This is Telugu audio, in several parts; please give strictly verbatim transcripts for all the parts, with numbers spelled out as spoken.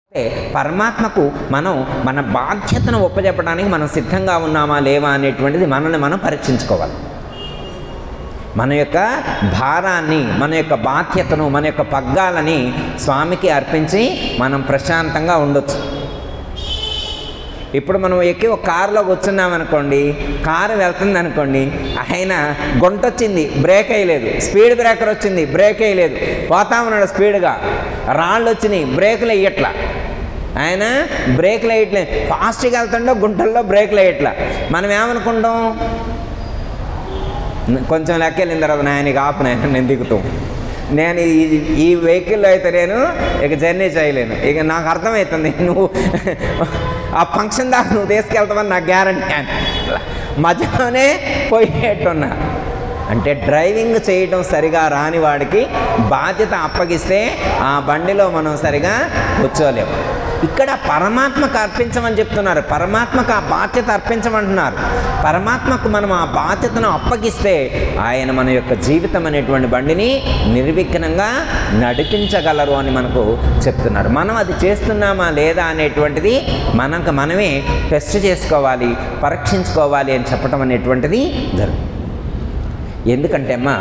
పరమాత్మకు మనం మన బాధ్యతను ఒప్పజెప్పడానికి మనం సిద్ధంగా ఉన్నామా లేవా అనేటువంటిది మనల్ని మనం పరీక్షించుకోవాలి. మన యొక్క భారాన్ని, మన యొక్క బాధ్యతను, మన యొక్క పగ్గాలని స్వామికి అర్పించి మనం ప్రశాంతంగా ఉండొచ్చు. ఇప్పుడు మనం ఎక్కి ఒక కారులో కూర్చున్నామనుకోండి, కారు వెళ్తుంది అనుకోండి, ఆయన గుంట వచ్చింది, బ్రేక్ వేయలేదు, స్పీడ్ బ్రేకర్ వచ్చింది, బ్రేక్ వేయలేదు, పోతా ఉన్నాడు స్పీడ్గా, రాళ్ళు వచ్చినాయి, బ్రేకులు వేయట్లా, ఆయన బ్రేక్లు వేయట్లేదు, ఫాస్ట్గా వెళ్తుండో గుంటల్లో బ్రేక్లు వేయట్లా. మనం ఏమనుకుంటాం, కొంచెం లెక్క వెళ్ళిన తర్వాత నాయనకి ఆపు నాయన నేను దిగుతాం, నేను ఈ ఈ వెహికల్లో అయితే నేను ఇక జర్నీ చేయలేను, ఇక నాకు అర్థమవుతుంది నువ్వు ఆ ఫంక్షన్ దాకా నువ్వు తీసుకెళ్తావని నాకు గ్యారంటీ అని మధ్యలోనే పోయేట్టున్నా. అంటే డ్రైవింగ్ చేయడం సరిగా రాని వాడికి బాధ్యత అప్పగిస్తే ఆ బండిలో మనం సరిగా కూర్చోలేము. ఇక్కడ పరమాత్మకు అర్పించమని చెప్తున్నారు, పరమాత్మకు ఆ బాధ్యత అర్పించమంటున్నారు. పరమాత్మకు మనం ఆ బాధ్యతను అప్పగిస్తే ఆయన మన యొక్క జీవితం అనేటువంటి బండిని నిర్విఘ్నంగా నడిపించగలరు అని మనకు చెప్తున్నారు. మనం అది చేస్తున్నామా లేదా అనేటువంటిది మనకు మనమే టెస్ట్ చేసుకోవాలి, పరీక్షించుకోవాలి అని చెప్పడం అనేటువంటిది జరుగుతుంది. ఎందుకంటే అమ్మా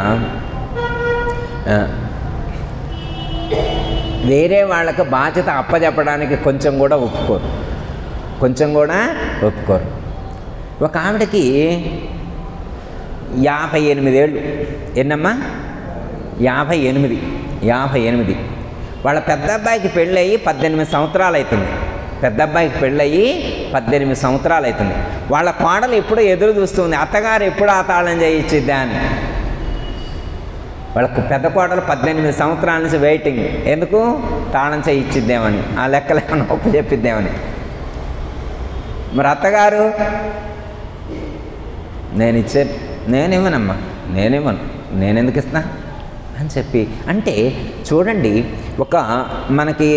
వేరే వాళ్ళకు బాధ్యత అప్పచెప్పడానికి కొంచెం కూడా ఒప్పుకోరు, కొంచెం కూడా ఒప్పుకోరు. ఒక ఆవిడకి యాభై ఎనిమిదేళ్ళు, ఎన్నమ్మా యాభై ఎనిమిది యాభై ఎనిమిది వాళ్ళ పెద్ద అబ్బాయికి పెళ్ళయి పద్దెనిమిది సంవత్సరాలు అవుతుంది. పెద్ద అబ్బాయికి పెళ్ళయి పద్దెనిమిది సంవత్సరాలు అవుతుంది. వాళ్ళ కోడలు ఎప్పుడూ ఎదురు చూస్తుంది, అత్తగారు ఎప్పుడు ఆ తాళం చేయించిద్దా అని. వాళ్ళకు పెద్ద కోడలు పద్దెనిమిది సంవత్సరాల నుంచి వెయిటింగ్, ఎందుకు తాళం చేయించిద్దామని, ఆ లెక్కలు ఏమైనా ఒప్పు చెప్పిద్దామని. మరి అత్తగారు నేను ఇచ్చే నేనివ్వనమ్మా, నేనివ్వను, నేనెందుకు ఇస్తా అని చెప్పి. అంటే చూడండి, ఒక మనకి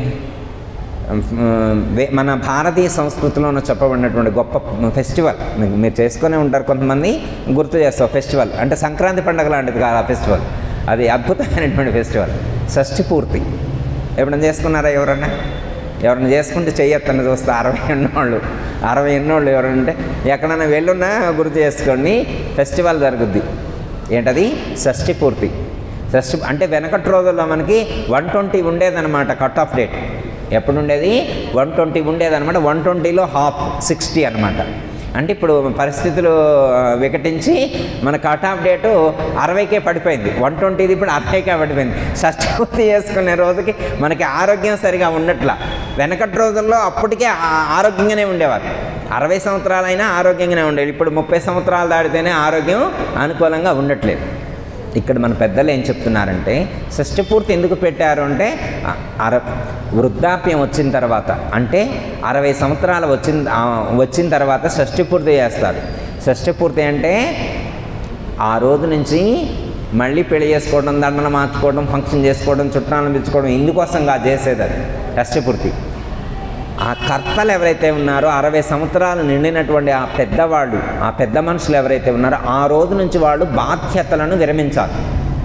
మన భారతీయ సంస్కృతిలోనూ చెప్పబడినటువంటి గొప్ప ఫెస్టివల్ మీరు చేసుకునే ఉంటారు, కొంతమంది గుర్తు చేస్తావు. ఫెస్టివల్ అంటే సంక్రాంతి పండుగ లాంటిది కాదు ఆ ఫెస్టివల్, అది అద్భుతమైనటువంటి ఫెస్టివల్. షష్ఠి పూర్తి ఎప్పుడైనా చేసుకున్నారా? ఎవరన్నా ఎవరైనా చేసుకుంటే చెయ్యొత్తని చూస్తే అరవై ఎన్నోళ్ళు అరవై ఎన్నోళ్ళు ఎవరంటే ఎక్కడైనా వెళ్ళున్నా గుర్తు చేసుకోండి, ఫెస్టివల్ జరుగుద్ది. ఏంటది? షష్ఠి పూర్తి. షష్ఠి అంటే వెనకటి రోజుల్లో మనకి వన్ ట్వంటీ ఉండేదన్నమాట కట్ ఆఫ్ డేట్. ఎప్పుడు ఉండేది? వన్ ట్వంటీ ఉండేదన్నమాట. వన్ ట్వంటీలో హాఫ్ సిక్స్టీ అనమాట. అంటే ఇప్పుడు పరిస్థితులు వికటించి మన కట్ ఆఫ్ డేటు అరవైకే పడిపోయింది. వన్ ట్వంటీది ఇప్పుడు అరవైకే పడిపోయింది. షష్ఠి పూర్తి చేసుకునే రోజుకి మనకి ఆరోగ్యం సరిగా ఉండట్లా. వెనకటి రోజుల్లో అప్పటికే ఆరోగ్యంగానే ఉండేవారు. అరవై సంవత్సరాలైనా ఆరోగ్యంగానే ఉండేది. ఇప్పుడు ముప్పై సంవత్సరాలు దాటితేనే ఆరోగ్యం అనుకూలంగా ఉండట్లేదు. ఇక్కడ మన పెద్దలు ఏం చెప్తున్నారంటే, షష్ఠి పూర్తి ఎందుకు పెట్టారు అంటే, అర వృద్ధాప్యం వచ్చిన తర్వాత, అంటే అరవై సంవత్సరాలు వచ్చిన వచ్చిన తర్వాత షష్ఠి పూర్తి చేస్తారు. షష్ఠి పూర్తి అంటే ఆ రోజు నుంచి మళ్ళీ పెళ్లి చేసుకోవడం, దండలు మార్చుకోవడం, ఫంక్షన్ చేసుకోవడం, చుట్టాలను పిలుచుకోవడం, ఇందుకోసంగా చేసేది అది షష్ఠి పూర్తి. ఆ కర్తలు ఎవరైతే ఉన్నారో, అరవై సంవత్సరాలు నిండినటువంటి ఆ పెద్దవాళ్ళు, ఆ పెద్ద మనుషులు ఎవరైతే ఉన్నారో, ఆ రోజు నుంచి వాళ్ళు బాధ్యతలను విరమించాలి.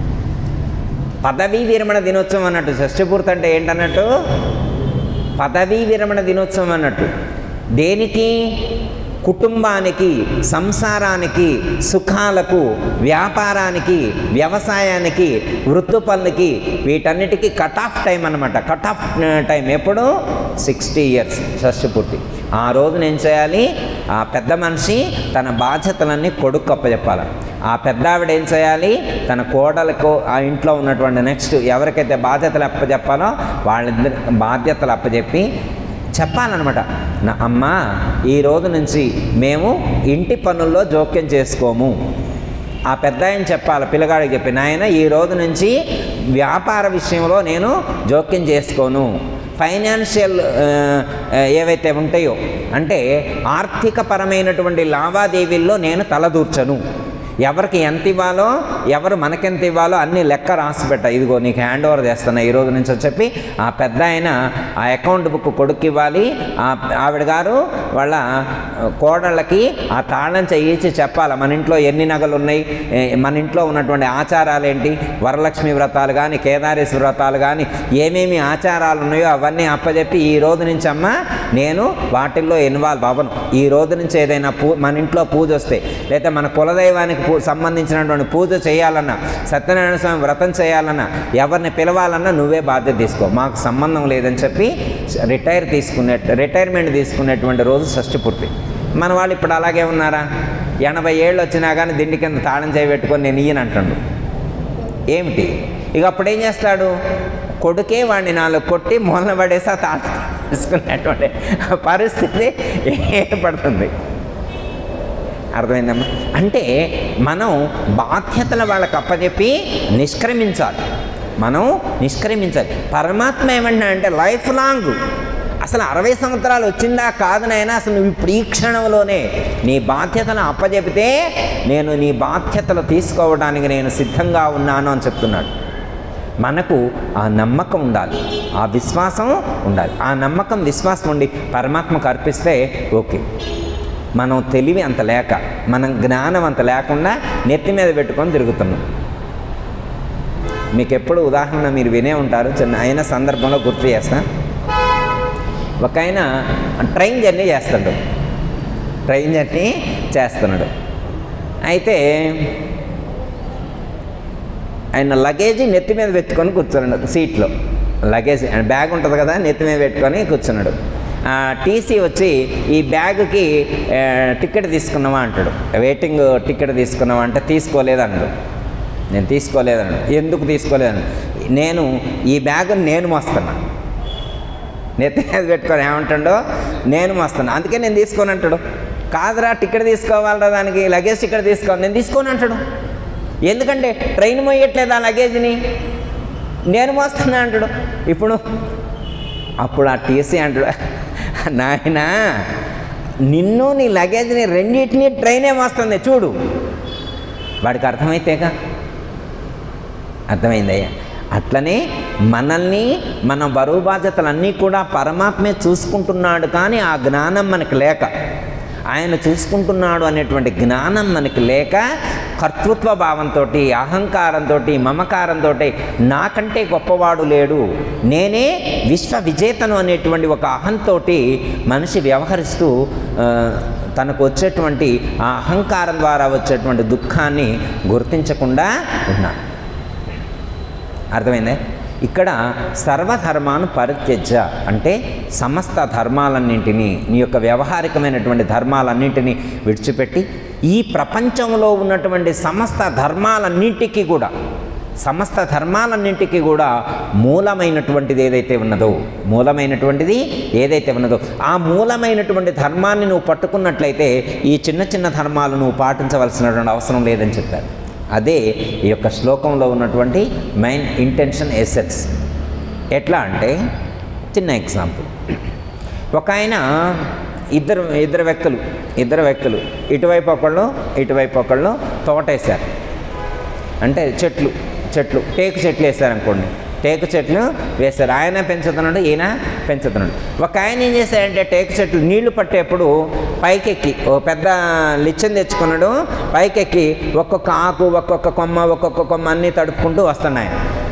పదవీ విరమణ దినోత్సవం అన్నట్టు. షష్ఠి పూర్తి అంటే ఏంటన్నట్టు? పదవీ విరమణ దినోత్సవం అన్నట్టు. దేనికి? కుటుంబానికి, సంసారానికి, సుఖాలకు, వ్యాపారానికి, వ్యవసాయానికి, వృత్తి పనులకి, వీటన్నిటికీ కట్ ఆఫ్ టైం అన్నమాట. కట్ ఆఫ్ టైం ఎప్పుడు? సిక్స్టీ ఇయర్స్ షష్ఠి పూర్తి. ఆ రోజున ఏం చేయాలి? ఆ పెద్ద మనిషి తన బాధ్యతలన్నీ కొడుకు అప్పచెప్పాలి. ఆ పెద్ద ఆవిడ ఏం చేయాలి? తన కోడలకు, ఆ ఇంట్లో ఉన్నటువంటి నెక్స్ట్ ఎవరికైతే బాధ్యతలు అప్పచెప్పాలో వాళ్ళిద్దరి బాధ్యతలు అప్పచెప్పి చెప్పాలన్నమాట. నా అమ్మ, ఈ రోజు నుంచి మేము ఇంటి పనుల్లో జోక్యం చేసుకోము. ఆ పెద్ద ఆయన చెప్పాలి పిల్లగాడికి చెప్పి, నాయన ఈ రోజు నుంచి వ్యాపార విషయంలో నేను జోక్యం చేసుకోను. ఫైనాన్షియల్ ఏవైతే ఉంటాయో, అంటే ఆర్థిక పరమైనటువంటి లావాదేవీల్లో నేను తలదూర్చను. ఎవరికి ఎంత ఇవ్వాలో, ఎవరు మనకెంత ఇవ్వాలో అన్నీ లెక్క రాసి పెట్టా. ఇదిగో నీకు హ్యాండ్ ఓవర్ చేస్తున్నా ఈ రోజు నుంచి అని చెప్పి ఆ పెద్ద ఆయన ఆ అకౌంట్ బుక్ కొడుకు ఇవ్వాలి. ఆ ఆవిడ గారు వాళ్ళ కోడళ్ళకి ఆ తాళం చేయించి చెప్పాలి మన ఇంట్లో ఎన్ని నగలు ఉన్నాయి, మన ఇంట్లో ఉన్నటువంటి ఆచారాలు ఏంటి, వరలక్ష్మి వ్రతాలు కానీ కేదారేశ్వర వ్రతాలు కానీ ఏమేమి ఆచారాలు ఉన్నాయో అవన్నీ అప్పచెప్పి ఈ రోజు నుంచి అమ్మ నేను వాటిల్లో ఇన్వాల్వ్ అవ్వను. ఈ రోజు నుంచి ఏదైనా పూ మన ఇంట్లో పూజ వస్తే, లేదా మన కులదైవానికి సంబంధించినటువంటి పూజ చేయాలన్నా, సత్యనారాయణ స్వామి వ్రతం చేయాలన్నా, ఎవరిని పిలవాలన్నా నువ్వే బాధ్యత తీసుకో, మాకు సంబంధం లేదని చెప్పి రిటైర్ తీసుకునే రిటైర్మెంట్ తీసుకునేటువంటి రోజు షష్ఠి పూర్తి. మన వాళ్ళు ఇప్పుడు అలాగే ఉన్నారా? ఎనభై ఏళ్ళు వచ్చినా కానీ దిండి కింద తాళం చేయబెట్టుకొని నేను ఈయన అంటాడు. ఏమిటి ఇక అప్పుడు ఏం చేస్తాడు? కొడుకే వాడిని నాలుగు కొట్టి మూలన పడేసి ఆ తాళం తీసుకునేటువంటి పరిస్థితి ఏర్పడుతుంది. అర్థమైందమ్మా? అంటే మనం బాధ్యతలు వాళ్ళకి అప్పచెప్పి నిష్క్రమించాలి. మనం నిష్క్రమించాలి. పరమాత్మ ఏమన్నా అంటే లైఫ్ లాంగ్, అసలు అరవై సంవత్సరాలు వచ్చిందా కాదు నాయనా, అసలు నువ్వు ఇప్పుడు ఈ క్షణంలోనే నీ బాధ్యతను అప్పచెపితే నేను నీ బాధ్యతలు తీసుకోవడానికి నేను సిద్ధంగా ఉన్నాను అని చెప్తున్నాడు. మనకు ఆ నమ్మకం ఉండాలి, ఆ విశ్వాసం ఉండాలి. ఆ నమ్మకం విశ్వాసం ఉండి పరమాత్మకు అర్పిస్తే ఓకే. మనం తెలివి అంత లేక, మనం జ్ఞానం అంత లేకుండా నెత్తి మీద పెట్టుకొని తిరుగుతున్నాం. మీకు ఎప్పుడు ఉదాహరణ మీరు వినే ఉంటారు, చిన్న అయిన సందర్భంలో గుర్తు చేస్తా. ఒక ఆయన ట్రైన్ జర్నీ చేస్తాడు ట్రైన్ జర్నీ చేస్తున్నాడు అయితే ఆయన లగేజీ నెత్తి మీద పెట్టుకొని కూర్చున్నాడు. సీట్లో లగేజ్ బ్యాగ్ ఉంటుంది కదా, నెత్తి మీద పెట్టుకొని కూర్చున్నాడు. టీసీ వచ్చి ఈ బ్యాగ్కి టికెట్ తీసుకున్నావా అంటాడు. వెయిటింగ్ టికెట్ తీసుకున్నావా అంటే తీసుకోలేదన్నాడు. నేను తీసుకోలేదన్నాడు. ఎందుకు తీసుకోలేదన్నాడు? నేను ఈ బ్యాగ్ నేను మోస్తున్నా. నెత్తి మీద పెట్టుకొని ఏమంటాడో నేను మోస్తున్నా, అందుకే నేను తీసుకొని అంటాడు. కాదురా టికెట్ తీసుకోవాలరా, దానికి లగేజ్ టికెట్ తీసుకోవాలి, నేను తీసుకొని అంటాడు. ఎందుకంటే ట్రైన్ మోయట్లేదు ఆ లగేజ్ని, నేను మోస్తున్నా అంటాడు. ఇప్పుడు అప్పుడు ఆ టీసీ అంటాడు, నాయనా నిన్ను నీ లగేజ్ని రెండింటినీ ట్రైనే మోస్తుంది చూడు. వాడికి అర్థమైతేగా, అర్థమైందయ్యా. అట్లనే మనల్ని మన బరువు బాధ్యతలన్నీ కూడా పరమాత్మే చూసుకుంటున్నాడు. కానీ ఆ జ్ఞానం మనకు లేక, ఆయన చూసుకుంటున్నాడు అనేటువంటి జ్ఞానం మనకి లేక కర్తృత్వ భావంతో, అహంకారంతో, మమకారంతో నాకంటే గొప్పవాడు లేడు, నేనే విశ్వ విజేతను అనేటువంటి ఒక అహంతో మనిషి వ్యవహరిస్తూ తనకు వచ్చేటువంటి ఆ అహంకారం ద్వారా వచ్చేటువంటి దుఃఖాన్ని గుర్తించకుండా ఉన్నాడు. అర్థమైందే? ఇక్కడ సర్వధర్మాను పరిత్యజ్య అంటే సమస్త ధర్మాలన్నింటినీ, నీ యొక్క వ్యవహారికమైనటువంటి ధర్మాలన్నింటినీ విడిచిపెట్టి ఈ ప్రపంచంలో ఉన్నటువంటి సమస్త ధర్మాలన్నింటికి కూడా సమస్త ధర్మాలన్నింటికి కూడా మూలమైనటువంటిది ఏదైతే ఉన్నదో మూలమైనటువంటిది ఏదైతే ఉన్నదో ఆ మూలమైనటువంటి ధర్మాన్ని నువ్వు పట్టుకున్నట్లయితే ఈ చిన్న చిన్న ధర్మాలు నువ్వు పాటించవలసినటువంటి అవసరం లేదని చెప్పారు. అదే ఈ యొక్క శ్లోకంలో ఉన్నటువంటి మెయిన్ ఇంటెన్షన్ ఎసెన్స్. ఎట్లా అంటే చిన్న ఎగ్జాంపుల్, ఒక ఆయన ఇద్దరు ఇద్దరు వ్యక్తులు ఇద్దరు వ్యక్తులు ఇటువైపు ఒకళ్ళు ఇటువైపు ఒకళ్ళు తోటేశారు. అంటే చెట్లు చెట్లు టేకు చెట్లు వేశారనుకోండి, టేకు చెట్లు వేశారు. ఆయన పెంచుతున్నాడు, ఈయన పెంచుతున్నాడు. ఒక ఆయన ఏం చేశాడంటే టేకు చెట్లు నీళ్లు పట్టేప్పుడు పైకెక్కి ఓ పెద్ద లిచ్చం తెచ్చుకున్నాడు. పైకెక్కి ఒక్కొక్క ఆకు ఒక్కొక్క కొమ్మ ఒక్కొక్క కొమ్మ అన్నీ తడుపుకుంటూ వస్తున్నాయి.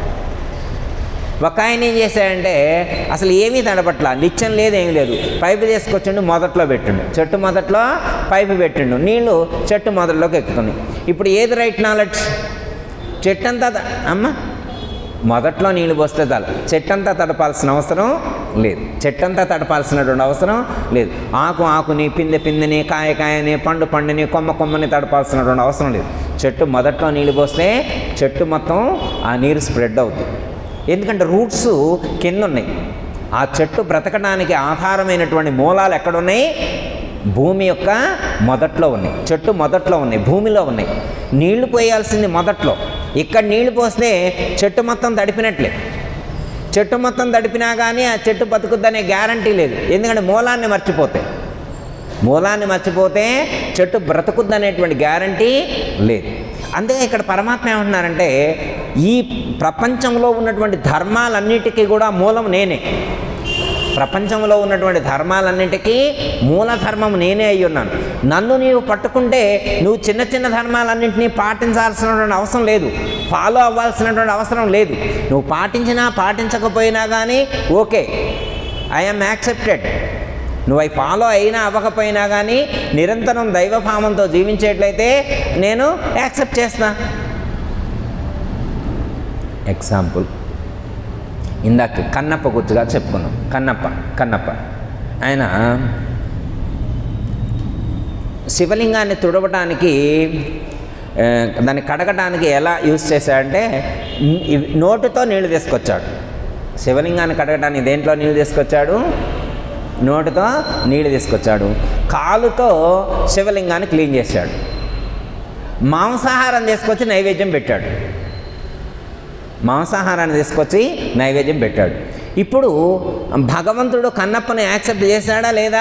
ఒక ఆయన ఏం చేశాడంటే అసలు ఏమీ తడపట్ల, నిత్యం లేదు ఏమీ లేదు, పైపు తీసుకొచ్చిండు, మొదట్లో పెట్టిండు, చెట్టు మొదట్లో పైపు పెట్టిండు, నీళ్ళు చెట్టు మొదట్లోకి ఎక్కుతున్నాయి. ఇప్పుడు ఏది రైట్ నాలెడ్జ్? చెట్టంతా అమ్మ మొదట్లో నీళ్ళు పోస్తే చాలు, చెట్టంతా తడపాల్సిన అవసరం లేదు, చెట్టంతా తడపాల్సినటువంటి అవసరం లేదు. ఆకు ఆకుని, పిందె పిందెని, కాయ కాయని, పండు పండుని, కొమ్మ కొమ్మని తడపాల్సినటువంటి అవసరం లేదు. చెట్టు మొదట్లో నీళ్ళు పోస్తే చెట్టు మొత్తం ఆ నీరు స్ప్రెడ్ అవుతుంది. ఎందుకంటే రూట్స్ కింద ఉన్నాయి. ఆ చెట్టు బ్రతకడానికి ఆధారమైనటువంటి మూలాలు ఎక్కడున్నాయి? భూమి యొక్క మొదట్లో ఉన్నాయి, చెట్టు మొదట్లో ఉన్నాయి, భూమిలో ఉన్నాయి. నీళ్లు పోయాల్సింది మొదట్లో. ఇక్కడ నీళ్లు పోస్తే చెట్టు మొత్తం తడిపినట్లే. చెట్టు మొత్తం తడిపినా కానీ ఆ చెట్టు బతుకుద్దనే గ్యారంటీ లేదు, ఎందుకంటే మూలాన్ని మర్చిపోతాయి. మూలాన్ని మర్చిపోతే చెట్టు బ్రతుకుద్దనేటువంటి గ్యారంటీ లేదు. అందుకే ఇక్కడ పరమాత్మ ఏమంటున్నారంటే ఈ ప్రపంచంలో ఉన్నటువంటి ధర్మాలన్నిటికీ కూడా మూలం నేనే. ప్రపంచంలో ఉన్నటువంటి ధర్మాలన్నింటికీ మూల ధర్మం నేనే అయి ఉన్నాను. నన్ను నీవు పట్టుకుంటే నువ్వు చిన్న చిన్న ధర్మాలన్నింటినీ పాటించాల్సినటువంటి అవసరం లేదు, ఫాలో అవ్వాల్సినటువంటి అవసరం లేదు. నువ్వు పాటించినా పాటించకపోయినా కానీ ఓకే, ఐఎమ్ యాక్సెప్టెడ్. నువ్వు అవి ఫాలో అయినా అవ్వకపోయినా కానీ నిరంతరం దైవభావంతో జీవించేట్లయితే నేను యాక్సెప్ట్ చేస్తా. ఎగ్జాంపుల్ ఇందాక కన్నప్ప గుర్తుగా చెప్పుకున్నాం. కన్నప్ప కన్నప్ప ఆయన శివలింగాన్ని తుడవటానికి, దాన్ని కడగటానికి ఎలా యూజ్ చేశాడంటే నోటుతో నీళ్లు తీసుకొచ్చాడు. శివలింగాన్ని కడగటానికి దేంట్లో నీళ్ళు తీసుకొచ్చాడు? నోటుతో నీళ్ళు తీసుకొచ్చాడు. కాలుతో శివలింగాన్ని క్లీన్ చేశాడు. మాంసాహారం తీసుకొచ్చి నైవేద్యం పెట్టాడు. మాంసాహారాన్ని తీసుకొచ్చి నైవేద్యం పెట్టాడు. ఇప్పుడు భగవంతుడు కన్నప్పని యాక్సెప్ట్ చేశాడా లేదా?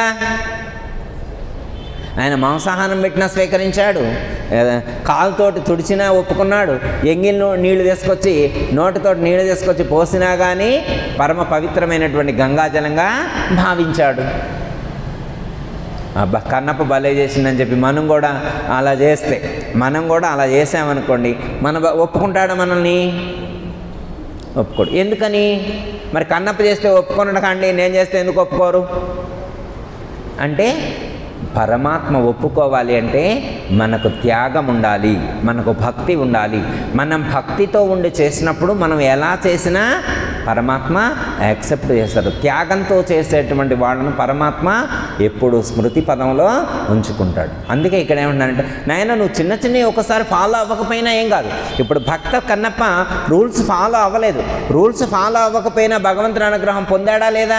ఆయన మాంసాహారం పెట్టినా స్వీకరించాడు, కాలుతోటి తుడిచినా ఒప్పుకున్నాడు, ఎంగిల్ నీళ్లు తీసుకొచ్చి నోటితోటి నీళ్లు తీసుకొచ్చి పోసినా కానీ పరమ పవిత్రమైనటువంటి గంగాజలంగా భావించాడు. అబ్బా కన్నప్ప భలే చేసిందని చెప్పి మనం కూడా అలా చేస్తే, మనం కూడా అలా చేసామనుకోండి, మన ఒప్పుకుంటాడా మనల్ని? ఒప్పుకోడు. ఎందుకని? మరి కన్నప్ప చేస్తే ఒప్పుకున్నాడు కండి, నేను చేస్తే ఎందుకు ఒప్పుకోరు అంటే పరమాత్మ ఒప్పుకోవాలి అంటే మనకు త్యాగం ఉండాలి, మనకు భక్తి ఉండాలి. మనం భక్తితో ఉండి చేసినప్పుడు మనం ఎలా చేసినా పరమాత్మ యాక్సెప్ట్ చేస్తారు. త్యాగంతో చేసేటువంటి వాళ్ళను పరమాత్మ ఎప్పుడు స్మృతి పదంలో ఉంచుకుంటాడు. అందుకే ఇక్కడ ఏమంటున్నానంటే నాయన నువ్వు చిన్న చిన్నవి ఒకసారి ఫాలో అవ్వకపోయినా ఏం కాదు. ఇప్పుడు భక్త కన్నప్ప రూల్స్ ఫాలో అవ్వలేదు. రూల్స్ ఫాలో అవ్వకపోయినా భగవంతుని అనుగ్రహం పొందాడా లేదా?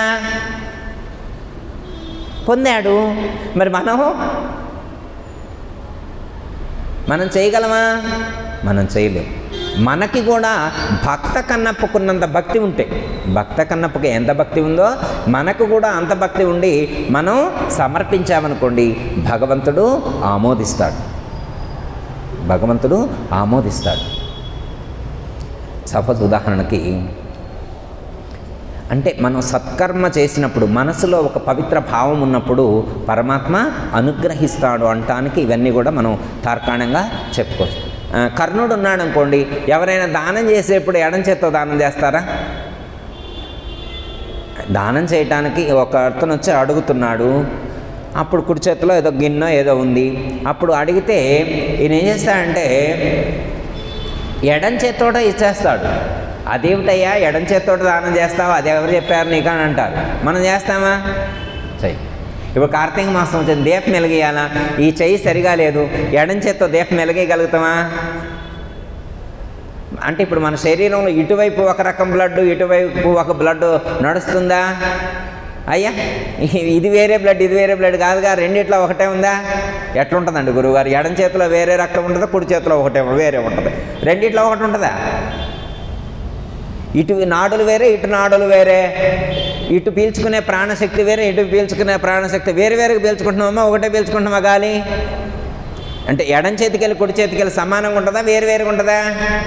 పొందాడు. మరి మనం మనం చేయగలమా? మనం చేయలేం. మనకి కూడా భక్త కన్నప్పకున్నంత భక్తి ఉంటే, భక్త కన్నప్పకి ఎంత భక్తి ఉందో మనకు కూడా అంత భక్తి ఉండి మనం సమర్పించామనుకోండి భగవంతుడు ఆమోదిస్తాడు. భగవంతుడు ఆమోదిస్తాడు. సపోజ్ ఉదాహరణకి అంటే మనం సత్కర్మ చేసినప్పుడు మనసులో ఒక పవిత్ర భావం ఉన్నప్పుడు పరమాత్మ అనుగ్రహిస్తాడు అంటానికి ఇవన్నీ కూడా మనం తార్కాణంగా చెప్పుకోవచ్చు. కర్ణుడు ఉన్నాడు అనుకోండి, ఎవరైనా దానం చేసేప్పుడు ఎడం చేత్తో దానం చేస్తారా? దానం చేయటానికి ఒక అతను వచ్చి అడుగుతున్నాడు. అప్పుడు కుడి చేతిలో ఏదో గిన్నె ఏదో ఉంది. అప్పుడు అడిగితే ఈయన ఏం చేస్తాడంటే ఎడం చేత్తోట ఇచ్చేస్తాడు. అదేమిటయ్యా ఎడం చేత్తోట దానం చేస్తావా, అది ఎవరు చెప్పారు నీకు అని అంటారు. మనం చేస్తామా? చెయ్యి. ఇప్పుడు కార్తీక మాసం వచ్చింది, దీపం వెలిగేయాలా, ఈ చెయ్యి సరిగా లేదు, ఎడం చేత్తో దీపం వెలిగేయగలుగుతామా? అంటే ఇప్పుడు మన శరీరంలో ఇటువైపు ఒక రకం బ్లడ్, ఇటువైపు ఒక బ్లడ్ నడుస్తుందా? అయ్యా ఇది వేరే బ్లడ్, ఇది వేరే బ్లడ్ కాదుగా, రెండిట్లో ఒకటే ఉందా? ఎట్లుంటుందండి గురువుగారు? ఎడం చేతిలో వేరే రక్తం ఉంటుందా, కుడి చేతిలో ఒకటే వేరే ఉంటుంది, రెండిట్లో ఒకటి ఉంటుందా? ఇటు నాడులు వేరే, ఇటు నాడులు వేరే, ఇటు పీల్చుకునే ప్రాణశక్తి వేరే, ఇటు పీల్చుకునే ప్రాణశక్తి వేరే వేరేగా పీల్చుకుంటున్నామా, ఒకటే పీల్చుకుంటున్నామా గాలి? అంటే ఎడం చేతికెళ్ళి కుడి చేతికెళ్ళి సమానంగా ఉంటుందా, వేరు వేరుగా ఉంటుందా?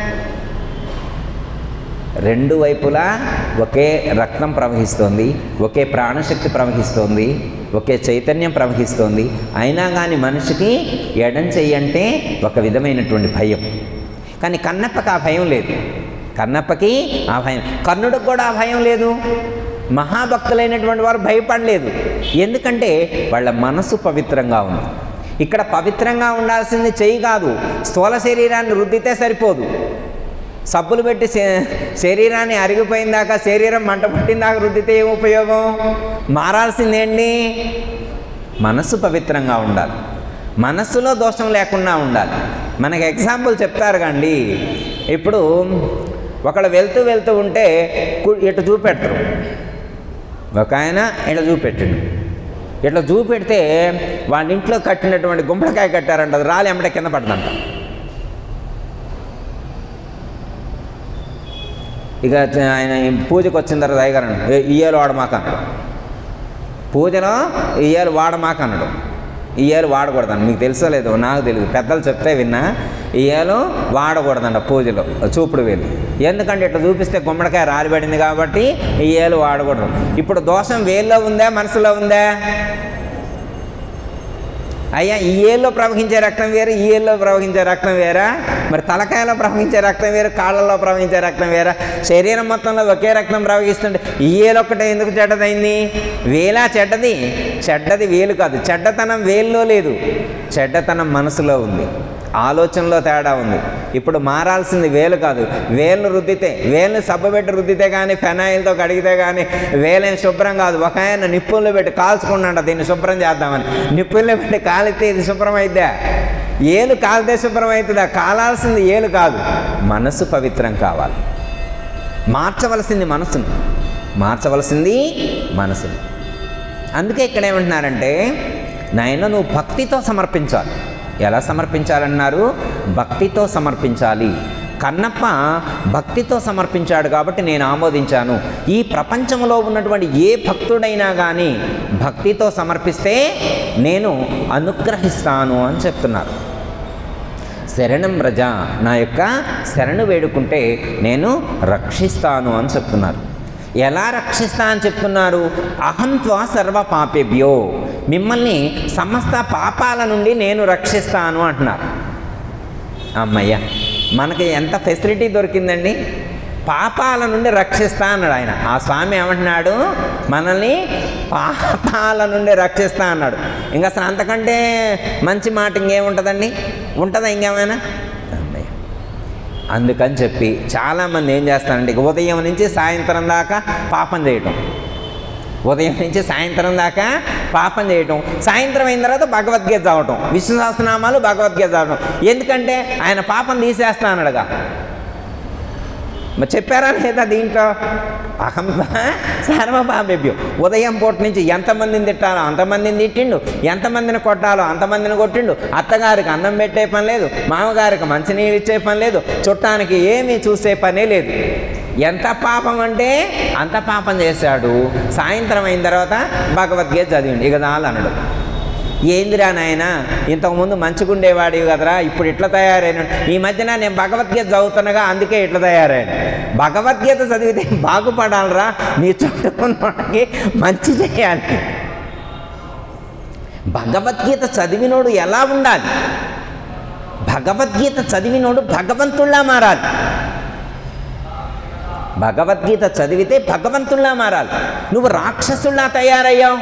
రెండు వైపులా ఒకే రక్తం ప్రవహిస్తోంది, ఒకే ప్రాణశక్తి ప్రవహిస్తోంది, ఒకే చైతన్యం ప్రవహిస్తోంది. అయినా కానీ మనిషికి ఎడం చెయ్యంటే ఒక విధమైనటువంటి భయం. కానీ కన్నప్పకి ఆ భయం లేదు. కన్నప్పకి ఆ భయం, కర్ణుడికి కూడా ఆ భయం లేదు. మహాభక్తులైనటువంటి వారు భయపడలేదు. ఎందుకంటే వాళ్ళ మనసు పవిత్రంగా ఉంది. ఇక్కడ పవిత్రంగా ఉండాల్సింది చెయ్యి కాదు, స్థూల శరీరాన్ని రుద్దితే సరిపోదు. సబ్బులు పెట్టి శరీరాన్ని అరిగిపోయిన దాకా, శరీరం మంట పుట్టిన దాకా రుద్దితే ఏం ఉపయోగం? మారాల్సిందేంటి? మనసు పవిత్రంగా ఉండాలి, మనస్సులో దోషం లేకుండా ఉండాలి. మనకు ఎగ్జాంపుల్ చెప్తారు కండి. ఇప్పుడు ఒకళ్ళు వెళ్తూ వెళ్తూ ఉంటే ఇట్లా చూపెట్టరు, ఒక ఆయన ఇట్లా చూపెట్టాడు. ఇట్లా చూపెడితే వాళ్ళ ఇంట్లో కట్టినటువంటి గుమ్మడికాయ కట్టారంట, అది రాలి ఎమ్మటే కింద పడదంట. ఇక ఆయన పూజకు వచ్చిన తర్వాత అయ్యగారు ఇయ్యాలు వాడమాక అన్నాడు. పూజలో ఇయ్యాలు వాడమాక అన్నాడు. ఈ ఏలు వాడకూడదండి. మీకు తెలుసో లేదో నాకు తెలియదు, పెద్దలు చెప్తే విన్నా. ఈ ఏలు వాడకూడదంట పూజలో, చూపుడు వేలు. ఎందుకంటే ఇట్లా చూపిస్తే గుమ్మడికాయ రాలిపడింది కాబట్టి ఈ ఏలు వాడకూడదు. ఇప్పుడు దోషం వేల్లో ఉందా మనసులో ఉందా? అయ్యా ఈ ఏళ్ళలో ప్రవహించే రక్తం వేరు, ఈ ఏళ్ళలో ప్రవహించే రక్తం వేరా? మరి తలకాయలో ప్రవహించే రక్తం వేరు, కాళ్ళలో ప్రవహించే రక్తం వేరా? శరీరం మొత్తంలో ఒకే రక్తం ప్రవహిస్తుంటే ఈ ఏలు ఒక్కటే ఎందుకు చెడ్డదైంది? వేలా చెడ్డది? చెడ్డది వేలు కాదు, చెడ్డతనం వేల్లో లేదు, చెడ్డతనం మనసులో ఉంది, ఆలోచనలో తేడా ఉంది. ఇప్పుడు మారాల్సింది వేలు కాదు, వేలును రుద్దితే, వేలుని సబ్బు రుద్దితే కానీ, ఫెనాయిల్తో కడిగితే కానీ వేలేం శుభ్రం కాదు. ఒక ఆయన నిప్పుల్లో పెట్టి కాల్చుకున్నాడు దీన్ని శుభ్రం చేద్దామని, నిప్పుల్లో పెట్టి కాలితే ఇది శుభ్రం అయిద్దా? ఏలు కాలితే శుభ్రం అవుతుందా? కాలాల్సింది ఏలు కాదు, మనసు పవిత్రం కావాలి. మార్చవలసింది మనసుని, మార్చవలసింది మనసుని. అందుకే ఇక్కడ ఏమంటున్నారంటే, నాయన నువ్వు భక్తితో సమర్పించాలి. ఎలా సమర్పించాలన్నారు? భక్తితో సమర్పించాలి. కన్నప్ప భక్తితో సమర్పించాడు కాబట్టి నేను ఆమోదించాను. ఈ ప్రపంచంలో ఉన్నటువంటి ఏ భక్తుడైనా కానీ భక్తితో సమర్పిస్తే నేను అనుగ్రహిస్తాను అని చెప్తున్నారు. శరణం రజ, నా యొక్క శరణు వేడుకుంటే నేను రక్షిస్తాను అని చెప్తున్నారు. ఎలా రక్షిస్తా అని చెప్తున్నారు? అహం త్వా సర్వ పాపేభ్యో, మిమ్మల్ని సమస్త పాపాల నుండి నేను రక్షిస్తాను అంటున్నారు. అమ్మయ్య, మనకి ఎంత ఫెసిలిటీ దొరికిందండి! పాపాల నుండి రక్షిస్తా అన్నాడు ఆయన. ఆ స్వామి ఏమంటున్నాడు? మనల్ని పాపాల నుండి రక్షిస్తా అన్నాడు. ఇంకా అసలు అంతకంటే మంచి మాట ఇంకేముంటుందండి? ఉంటుందా ఇంకేమైనా? అందుకని చెప్పి చాలామంది ఏం చేస్తారంటే, ఉదయం నుంచి సాయంత్రం దాకా పాపం చేయటం, ఉదయం నుంచి సాయంత్రం దాకా పాపం చేయటం, సాయంత్రం అయిన తర్వాత భగవద్గీత చదవటం, విష్ణు సహస్రనామాలు భగవద్గీత చదవటం. ఎందుకంటే ఆయన పాపం తీసేస్తా అన్నాడుగా. మరి చెప్పారా లేదా దీంట్లో? అహం సర్వపాపేభ్యో, ఉదయం పూట నుంచి ఎంతమందిని తిట్టాలో అంతమందిని తిట్టిండు, ఎంతమందిని కొట్టాలో అంతమందిని కొట్టిండు. అత్తగారికి అన్నం పెట్టే పని లేదు, మామగారికి మంచినీళ్ళు ఇచ్చే పని లేదు, చుట్టానికి ఏమీ చూసే పనే లేదు. ఎంత పాపం అంటే అంత పాపం చేశాడు. సాయంత్రం అయిన తర్వాత భగవద్గీత చదివిండు, ఇక చాలు అన్నాడు. ఏందిరా నాయన, ఇంతకుముందు మంచిగుండేవాడివి కదరా, ఇప్పుడు ఇట్లా తయారైన. ఈ మధ్యన నేను భగవద్గీత చదువుతున్నాగా, అందుకే ఇట్లా తయారైన. భగవద్గీత చదివితే బాగుపడాలరా, నీ చుట్టుకున్నోడికి మంచి చేయాలి. భగవద్గీత చదివినోడు ఎలా ఉండాలి? భగవద్గీత చదివినోడు భగవంతుల్లా మారాలి. భగవద్గీత చదివితే భగవంతుల్లా మారాలి. నువ్వు రాక్షసుల్లా తయారయ్యావు.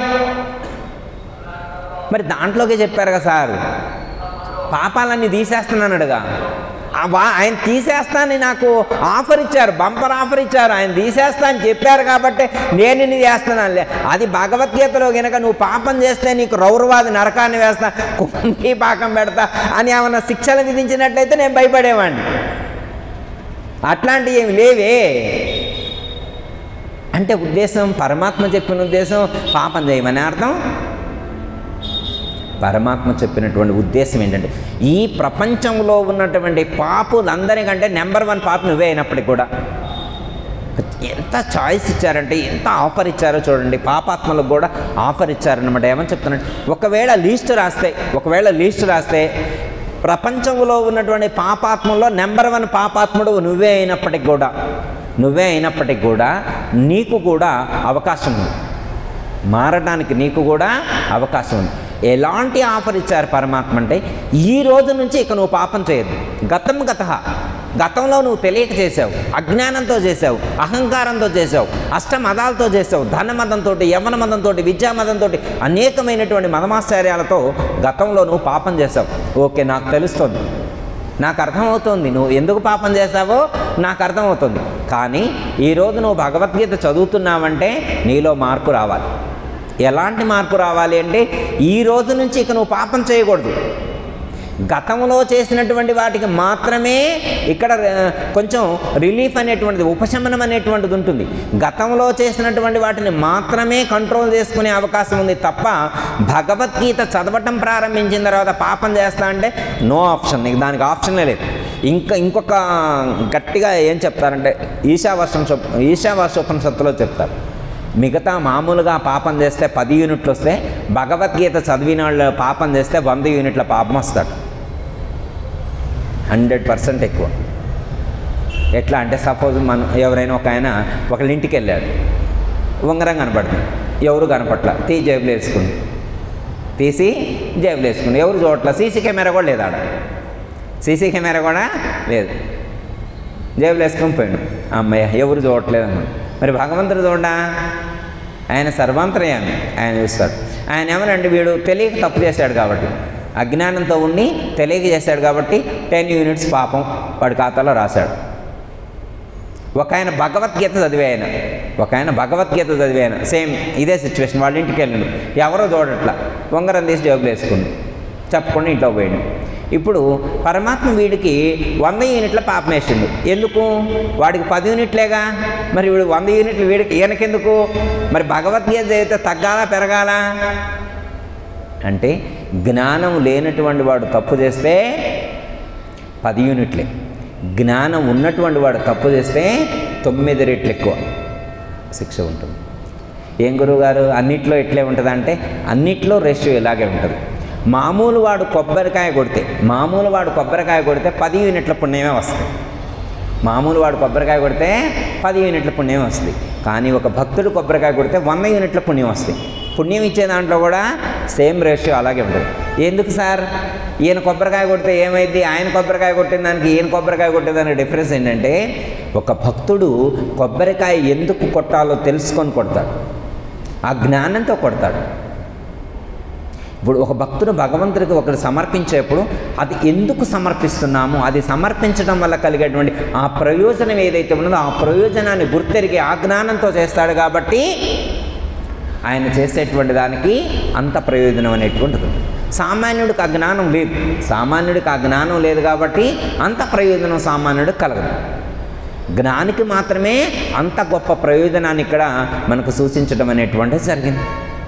మరి దాంట్లోకి చెప్పారు కదా సార్, పాపాలన్నీ తీసేస్తున్నానడుగా. వా ఆయన తీసేస్తానని నాకు ఆఫర్ ఇచ్చారు, బంపర్ ఆఫర్ ఇచ్చారు. ఆయన తీసేస్తా అని చెప్పారు కాబట్టి నేను ఇది చేస్తున్నానులే. అది భగవద్గీతలో కనుక నువ్వు పాపం చేస్తే నీకు రౌరవాది నరకాన్ని వేస్తా, కుంభీ పాకం పెడతా అని ఏమన్నా శిక్షలు విధించినట్లయితే నేను భయపడేవాడిని. అట్లాంటివి ఏమి లేవే. అంటే ఉద్దేశం, పరమాత్మ చెప్పిన ఉద్దేశం పాపం చేయమని అర్థం. పరమాత్మ చెప్పినటువంటి ఉద్దేశం ఏంటంటే, ఈ ప్రపంచంలో ఉన్నటువంటి పాపులందరికంటే నెంబర్ వన్ పాప నువ్వే అయినప్పటికీ కూడా ఎంత చాయిస్ ఇచ్చారంటే, ఎంత ఆఫర్ ఇచ్చారో చూడండి. పాపాత్మలకు కూడా ఆఫర్ ఇచ్చారనమాట. ఏమని చెప్తున్నాడు? ఒకవేళ లీస్ట్ రాస్తే ఒకవేళ లీస్ట్ రాస్తే ప్రపంచంలో ఉన్నటువంటి పాపాత్మల్లో నెంబర్ వన్ పాపాత్ముడు నువ్వే అయినప్పటికి కూడా నువ్వే అయినప్పటికి కూడా నీకు కూడా అవకాశం ఉంది మారడానికి, నీకు కూడా అవకాశం ఉంది. ఎలాంటి ఆఫర్ ఇచ్చారు పరమాత్మ అంటే, ఈ రోజు నుంచి ఇక నువ్వు పాపం చేయొద్దు. గతం గత, గతంలో నువ్వు తెలియక చేసావు, అజ్ఞానంతో చేసావు, అహంకారంతో చేసావు, అష్టమదాలతో చేసావు, ధనమదంతో, యవ్వన మదంతో, విద్యామదంతో, అనేకమైనటువంటి మదమాశ్చర్యాలతో గతంలో నువ్వు పాపం చేసావు. ఓకే, నాకు తెలుస్తుంది, నాకు అర్థమవుతుంది నువ్వు ఎందుకు పాపం చేసావో నాకు అర్థమవుతుంది. కానీ ఈరోజు నువ్వు భగవద్గీత చదువుతున్నావంటే నీలో మార్పు రావాలి. ఎలాంటి మార్పు రావాలి అంటే, ఈ రోజు నుంచి ఇక నువ్వు పాపం చేయకూడదు. గతంలో చేసినటువంటి వాటికి మాత్రమే ఇక్కడ కొంచెం రిలీఫ్ అనేటువంటిది, ఉపశమనం అనేటువంటిది ఉంటుంది. గతంలో చేసినటువంటి వాటిని మాత్రమే కంట్రోల్ చేసుకునే అవకాశం ఉంది తప్ప, భగవద్గీత చదవటం ప్రారంభించిన తర్వాత పాపం చేస్తా అంటే నో ఆప్షన్, నీకు దానికి ఆప్షనే లేదు. ఇంకా ఇంకొక గట్టిగా ఏం చెప్తారంటే, ఈశావాస్యం ఈశావాస్యోపనిషత్తులో చెప్తారు, మిగతా మామూలుగా పాపం చేస్తే పది యూనిట్లు వస్తే భగవద్గీత చదివిన వాళ్ళు పాపం చేస్తే వంద యూనిట్ల పాపం వస్తాడు. హండ్రెడ్ పర్సెంట్ ఎక్కువ. ఎట్లా అంటే సపోజ్ మనం ఎవరైనా ఒక ఆయన ఒకళ్ళ ఇంటికి వెళ్ళాడు, ఉంగరం కనపడుతుంది, ఎవరు కనపట్ల, తీ జేబులు వేసుకుంది, తీసి జేబులు వేసుకుంది, ఎవరు చూడట్ల, సీసీ కెమెరా కూడా లేదు, ఆడ సీసీ కెమెరా కూడా లేదు, జేబులు వేసుకొని పోయాడు. అమ్మయ్య ఎవరు చూడట్లేదు అన్నాడు. మరి భగవంతుడు చూడా, ఆయన సర్వాంతర్యామి, ఆయన చూస్తాడు. ఆయన ఏమనండి, వీడు తెలియక తప్పు చేశాడు కాబట్టి, అజ్ఞానంతో ఉండి తెలియక చేశాడు కాబట్టి టెన్ యూనిట్స్ పాపం వాడి ఖాతాలో రాశాడు. ఒక ఆయన భగవద్గీత చదివాయన ఒక ఆయన భగవద్గీత చదివాయన సేమ్ ఇదే సిచ్యువేషన్. వాళ్ళ ఇంటికి వెళ్ళాడు, ఎవరో చూడట్లా, ఉంగరం తీసి జేబులు వేసుకుంది, చెప్పకుండా ఇంట్లో పోయాడు. ఇప్పుడు పరమాత్మ వీడికి వంద యూనిట్ల పాపం వేసిండు. ఎందుకు? వాడికి పది యూనిట్లేగా, మరి వీడు వంద యూనిట్లు వీడికి ఈయనకెందుకు? మరి భగవద్గీత చదివితే తగ్గాలా పెరగాలా? అంటే జ్ఞానం లేనటువంటి వాడు తప్పు చేస్తే పది యూనిట్లే, జ్ఞానం ఉన్నటువంటి వాడు తప్పు చేస్తే తొమ్మిది రెట్లు ఎక్కువ శిక్ష ఉంటుంది. ఏం గురువుగారు అన్నిట్లో ఎట్లే ఉంటుంది అంటే, అన్నిట్లో రేషియో ఇలాగే ఉంటుంది. మామూలు వాడు కొబ్బరికాయ కొడితే మామూలు వాడు కొబ్బరికాయ కొడితే పది యూనిట్ల పుణ్యమే వస్తుంది. మామూలు వాడు కొబ్బరికాయ కొడితే పది యూనిట్ల పుణ్యం వస్తుంది. కానీ ఒక భక్తుడు కొబ్బరికాయ కొడితే వంద యూనిట్ల పుణ్యం వస్తుంది. పుణ్యం ఇచ్చే దాంట్లో కూడా సేమ్ రేషియో అలాగే ఉంటుంది. ఎందుకు సార్? ఈయన కొబ్బరికాయ కొడితే ఏమైంది, ఆయన కొబ్బరికాయ కొట్టిన దానికి ఈయన కొబ్బరికాయ కొట్టేదానికి డిఫరెన్స్ ఏంటంటే, ఒక భక్తుడు కొబ్బరికాయ ఎందుకు కొట్టాలో తెలుసుకొని కొడతాడు, ఆ జ్ఞానంతో కొడతాడు. ఇప్పుడు ఒక భక్తుడు భగవంతుడికి ఒకటి సమర్పించేప్పుడు అది ఎందుకు సమర్పిస్తున్నాము, అది సమర్పించడం వల్ల కలిగేటువంటి ఆ ప్రయోజనం ఏదైతే ఉన్నదో ఆ ప్రయోజనాన్ని గుర్తెరిగి ఆ జ్ఞానంతో చేస్తాడు. కాబట్టి ఆయన చేసేటువంటి దానికి అంత ప్రయోజనం అనేటువంటిది. సామాన్యుడికి ఆ జ్ఞానం లేదు, సామాన్యుడికి ఆ జ్ఞానం లేదు కాబట్టి అంత ప్రయోజనం సామాన్యుడికి కలగదు. జ్ఞానికి మాత్రమే అంత గొప్ప ప్రయోజనాన్ని ఇక్కడ మనకు సూచించడం అనేటువంటిది జరిగింది.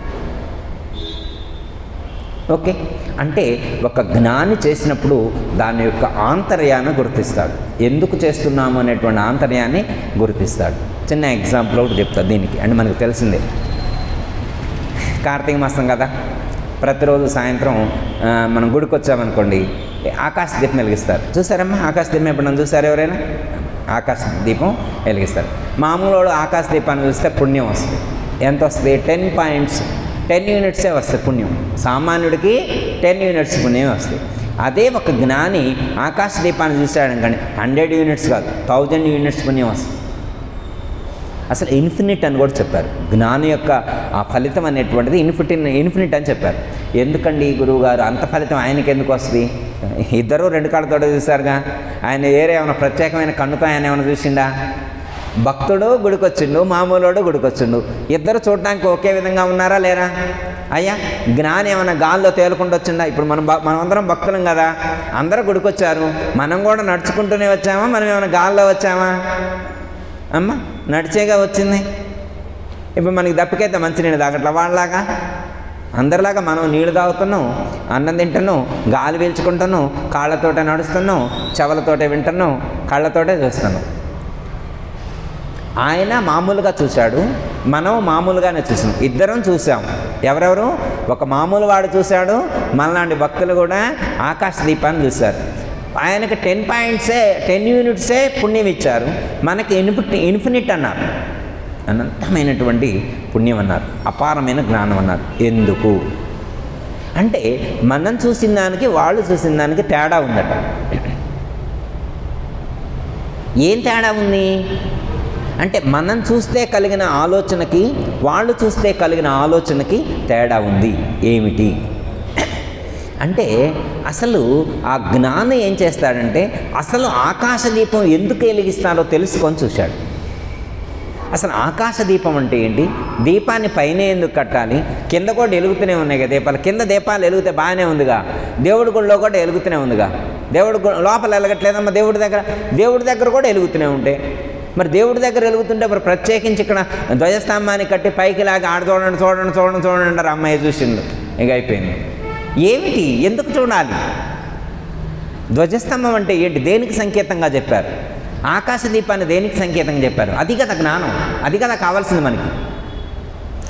ఓకే, అంటే ఒక జ్ఞాని చేసినప్పుడు దాని యొక్క ఆంతర్యాన్ని గుర్తిస్తాడు, ఎందుకు చేస్తున్నాము అనేటువంటి ఆంతర్యాన్ని గుర్తిస్తాడు. చిన్న ఎగ్జాంపుల్ ఒకటి చెప్తాడు దీనికి. అంటే మనకు తెలిసిందే, కార్తీక మాసం కదా, ప్రతిరోజు సాయంత్రం మనం గుడికి వచ్చామనుకోండి, ఆకాశ దీపం వెలిగిస్తారు. చూసారమ్మా ఆకాశ దీపం ఎప్పుడన్నా చూసారు ఎవరైనా? ఆకాశ దీపం వెలిగిస్తారు. మామూలు ఆకాశ దీపాన్ని చూస్తే పుణ్యం వస్తుంది. ఎంత వస్తుంది? టెన్ పాయింట్స్ టెన్ యూనిట్సే వస్తాయి పుణ్యం. సామాన్యుడికి టెన్ యూనిట్స్ పుణ్యమే వస్తాయి. అదే ఒక జ్ఞాని ఆకాశ దీపాన్ని చూసాడు కానీ హండ్రెడ్ యూనిట్స్ కాదు, థౌజండ్ యూనిట్స్ పుణ్యం వస్తుంది. అసలు ఇన్ఫినిట్ అని కూడా చెప్పారు. జ్ఞాని యొక్క ఆ ఫలితం అనేటువంటిది ఇన్ఫినిట్ ఇన్ఫినిట్ అని చెప్పారు. ఎందుకండి గురువు గారు అంత ఫలితం ఆయనకి ఎందుకు వస్తుంది? ఇద్దరు రెండు కాళ్ళతో చూశారుగా, ఆయన వేరే ఏమైనా ప్రత్యేకమైన కన్నుతో ఆయన ఏమైనా చూసిండా? భక్తుడు గుడికొచ్చిండు, మామూలుడు గుడికొచ్చిండు, ఇద్దరు చూడడానికి ఒకే విధంగా ఉన్నారా లేరా? అయ్యా జ్ఞాని ఏమైనా గాల్లో తేలుకుంటూ వచ్చిందా? ఇప్పుడు మనం మనమందరం భక్తులం కదా, అందరూ గుడికొచ్చారు, మనం కూడా నడుచుకుంటూనే వచ్చామా? మనం ఏమైనా గాల్లో వచ్చామా? అమ్మ నడిచేగా వచ్చింది. ఇప్పుడు మనకి దప్పికైతే మంచినీళ్ళు తాగట్లా, వాళ్ళలాగా అందరిలాగా మనం నీళ్ళు తాగుతున్నాం, అన్నం తింటున్నాం, గాలి పీల్చుకుంటున్నాం, కాళ్ళతోటే నడుస్తున్నాం, చెవులతోటే వింటున్నాం, కళ్ళతోటే చూస్తున్నాం. ఆయన మామూలుగా చూశాడు, మనం మామూలుగానే చూసాం, ఇద్దరం చూసాం. ఎవరెవరు? ఒక మామూలు వాడు చూశాడు, మనలాంటి భక్తులు కూడా ఆకాశ దీపాన్ని చూశారు. ఆయనకి టెన్ పాయింట్సే టెన్ యూనిట్సే పుణ్యం ఇచ్చారు, మనకి ఇన్ఫిట్ ఇన్ఫినిట్ అన్నారు, అనంతమైనటువంటి పుణ్యం అన్నారు, అపారమైన జ్ఞానం అన్నారు. ఎందుకు అంటే మనం చూసిన దానికి వాళ్ళు చూసిన దానికి తేడా ఉందట. ఏం తేడా ఉంది అంటే, మనం చూస్తే కలిగిన ఆలోచనకి వాళ్ళు చూస్తే కలిగిన ఆలోచనకి తేడా ఉంది. ఏమిటి అంటే, అసలు ఆ జ్ఞానం ఏం చేస్తాడంటే, అసలు ఆకాశ దీపం ఎందుకు వెలిగిస్తారో తెలుసుకొని చూశాడు. అసలు ఆకాశ దీపం అంటే ఏంటి? దీపాన్ని పైన ఎందుకు కట్టాలి? కింద కూడా వెలుగుతూనే ఉన్నాయి కదా దీపాలు, కింద దీపాలు వెలుగుతే బాగానే ఉందిగా, దేవుడి గుడిలో కూడా వెలుగుతూనే ఉందిగా, దేవుడి లోపల వెలగట్లేదమ్మా, దేవుడి దగ్గర దేవుడి దగ్గర కూడా వెలుగుతూనే ఉంటాయి. మరి దేవుడి దగ్గర వెలుగుతుంటే మరి ప్రత్యేకించి ఇక్కడ ధ్వజస్తంభాన్ని కట్టి పైకి లాగా ఆడ చూడండి చూడండి చూడండి చూడండి అంటారు. అమ్మాయి చూసిండు, ఇక అయిపోయింది. ఏమిటి? ఎందుకు చూడాలి? ధ్వజస్తంభం అంటే ఏంటి? దేనికి సంకేతంగా చెప్పారు? ఆకాశ దీపాన్ని దేనికి సంకేతంగా చెప్పారు? అది కదా జ్ఞానం, అది కదా కావాల్సింది మనకి.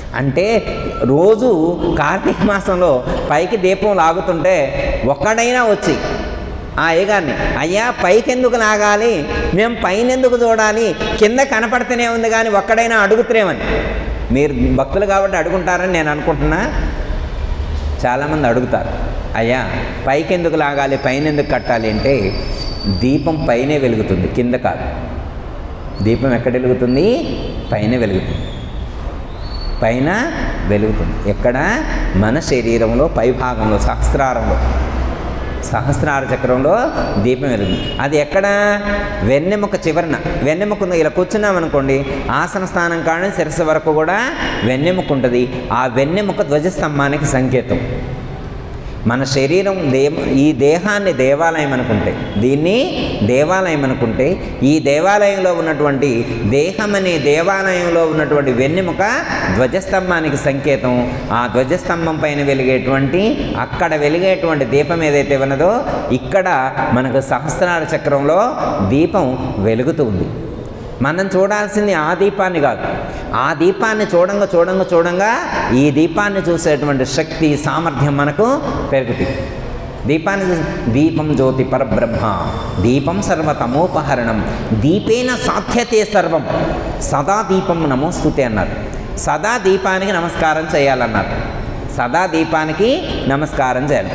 అంటే రోజు కార్తీక మాసంలో పైకి దీపం లాగుతుంటే ఒక్కడైనా వచ్చి ఆ అయ్యగారిని, అయ్యా పైకి ఎందుకు లాగాలి, మేము పైన ఎందుకు చూడాలి, కింద కనపడితేనే ఉంది కానీ ఒక్కడైనా అడుగుతురేమని. మీరు భక్తులు కాబట్టి అడుగుంటారని నేను అనుకుంటున్నా. చాలామంది అడుగుతారు, అయ్యా పైకి ఎందుకు లాగాలి, పైన ఎందుకు కట్టాలి అంటే దీపం పైనే వెలుగుతుంది, కింద కాదు. దీపం ఎక్కడ వెలుగుతుంది? పైన వెలుగుతుంది. పైన వెలుగుతుంది ఎక్కడ? మన శరీరంలో పై భాగంలో సహస్రారంలో, సహస్రార చక్రంలో దీపం వెలుగుతుంది. అది ఎక్కడ? వెన్నెముక చివరన. వెన్నెముక ఇలా కూర్చున్నామనుకోండి, ఆసన స్థానం కానీ శిరస్సు వరకు కూడా వెన్నెముక ఉంటుంది. ఆ వెన్నెముక ధ్వజస్తంభానికి సంకేతం. మన శరీరం దే ఈ దేహాన్ని దేవాలయం అనుకుంటే, దీన్ని దేవాలయం అనుకుంటే, ఈ దేవాలయంలో ఉన్నటువంటి దేహం అనే దేవాలయంలో ఉన్నటువంటి వెన్నెముక ధ్వజస్తంభానికి సంకేతం. ఆ ధ్వజస్తంభం పైన వెలిగేటువంటి, అక్కడ వెలిగేటువంటి దీపం ఏదైతే ఉన్నదో ఇక్కడ మనకు సహస్రార చక్రంలో దీపం వెలుగుతూ ఉంది. మనం చూడాల్సింది ఆ దీపాన్ని కాదు, ఆ దీపాన్ని చూడంగా చూడంగా చూడంగా ఈ దీపాన్ని చూసేటువంటి శక్తి సామర్థ్యం మనకు పెరుగుతుంది. దీపాన్ని చూసి దీపం జ్యోతి పరబ్రహ్మ, దీపం సర్వతమోపహరణం, దీపేన సాధ్యతే సర్వం, సదా దీపం నమోస్తుతే అన్నారు. సదా దీపానికి నమస్కారం చేయాలన్నారు. సదా దీపానికి నమస్కారం చేయాలి.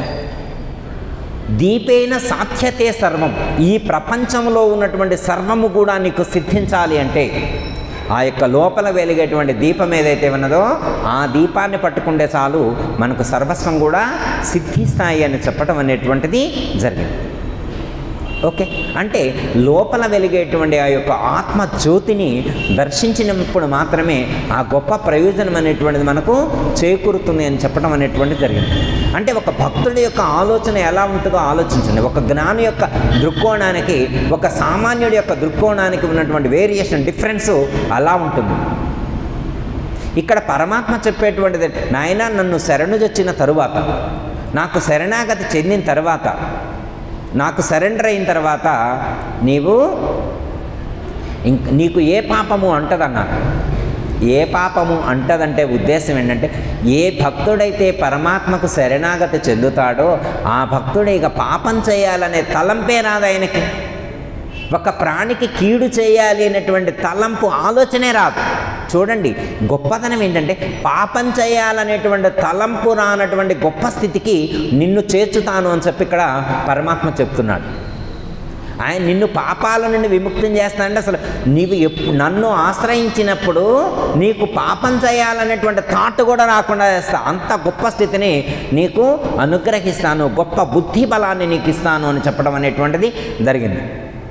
దీపేన సాధ్యతే సర్వం, ఈ ప్రపంచంలో ఉన్నటువంటి సర్వము కూడా నీకు సిద్ధించాలి అంటే ఆ యొక్క లోపల వెలిగేటువంటి దీపం ఏదైతే ఉన్నదో ఆ దీపాన్ని పట్టుకుంటే చాలు మనకు సర్వస్వం కూడా సిద్ధిస్తాయి అని చెప్పడం అనేటువంటిది జరిగింది. ఓకే, అంటే లోపల వెలిగేటువంటి ఆ యొక్క ఆత్మ జ్యోతిని దర్శించినప్పుడు మాత్రమే ఆ గొప్ప ప్రయోజనం అనేటువంటిది మనకు చేకూరుతుంది అని చెప్పడం అనేటువంటిది జరిగింది. అంటే ఒక భక్తుడి యొక్క ఆలోచన ఎలా ఉంటుందో ఆలోచించండి. ఒక జ్ఞాని యొక్క దృక్కోణానికి ఒక సామాన్యుడి యొక్క దృక్కోణానికి ఉన్నటువంటి వేరియేషన్, డిఫరెన్స్ అలా ఉంటుంది. ఇక్కడ పరమాత్మ చెప్పేటువంటిది, నాయన నన్ను శరణుజొచ్చిన తరువాత, నాకు శరణాగతి చెందిన తర్వాత, నాకు సరెండర్ అయిన తర్వాత నీవు ఇంక నీకు ఏ పాపము అంటదన్నారు. ఏ పాపము అంటదంటే ఉద్దేశం ఏంటంటే, ఏ భక్తుడైతే పరమాత్మకు శరణాగతి చెందుతాడో ఆ భక్తుడు ఇక పాపం చేయాలనే తలంపే రాదు ఆయనకి. ఒక ప్రాణికి కీడు చేయాలి అనేటువంటి తలంపు, ఆలోచనే రాదు. చూడండి, గొప్పతనం ఏంటంటే పాపం చేయాలనేటువంటి తలంపు రానటువంటి గొప్ప స్థితికి నిన్ను చేర్చుతాను అని చెప్పి ఇక్కడ పరమాత్మ చెప్తున్నాడు. ఆయన నిన్ను పాపాల నుండి విముక్తం చేస్తానంటే అసలు నీవు ఎప్పుడు నన్ను ఆశ్రయించినప్పుడు నీకు పాపం చేయాలనేటువంటి థాట్ కూడా రాకుండా చేస్తా. అంత గొప్ప స్థితిని నీకు అనుగ్రహిస్తాను, గొప్ప బుద్ధి బలాన్ని నీకు ఇస్తాను అని చెప్పడం అనేటువంటిది జరిగింది.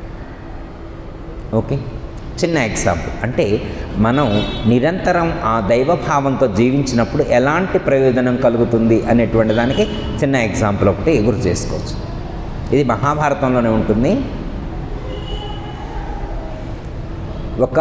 ఓకే, చిన్న ఎగ్జాంపుల్ అంటే మనం నిరంతరం ఆ దైవభావంతో జీవించినప్పుడు ఎలాంటి ప్రయోజనం కలుగుతుంది అనేటువంటి దానికి చిన్న ఎగ్జాంపుల్ ఒకటి గుర్తు చేసుకోవచ్చు. ఇది మహాభారతంలోనే ఉంటుంది. ఒక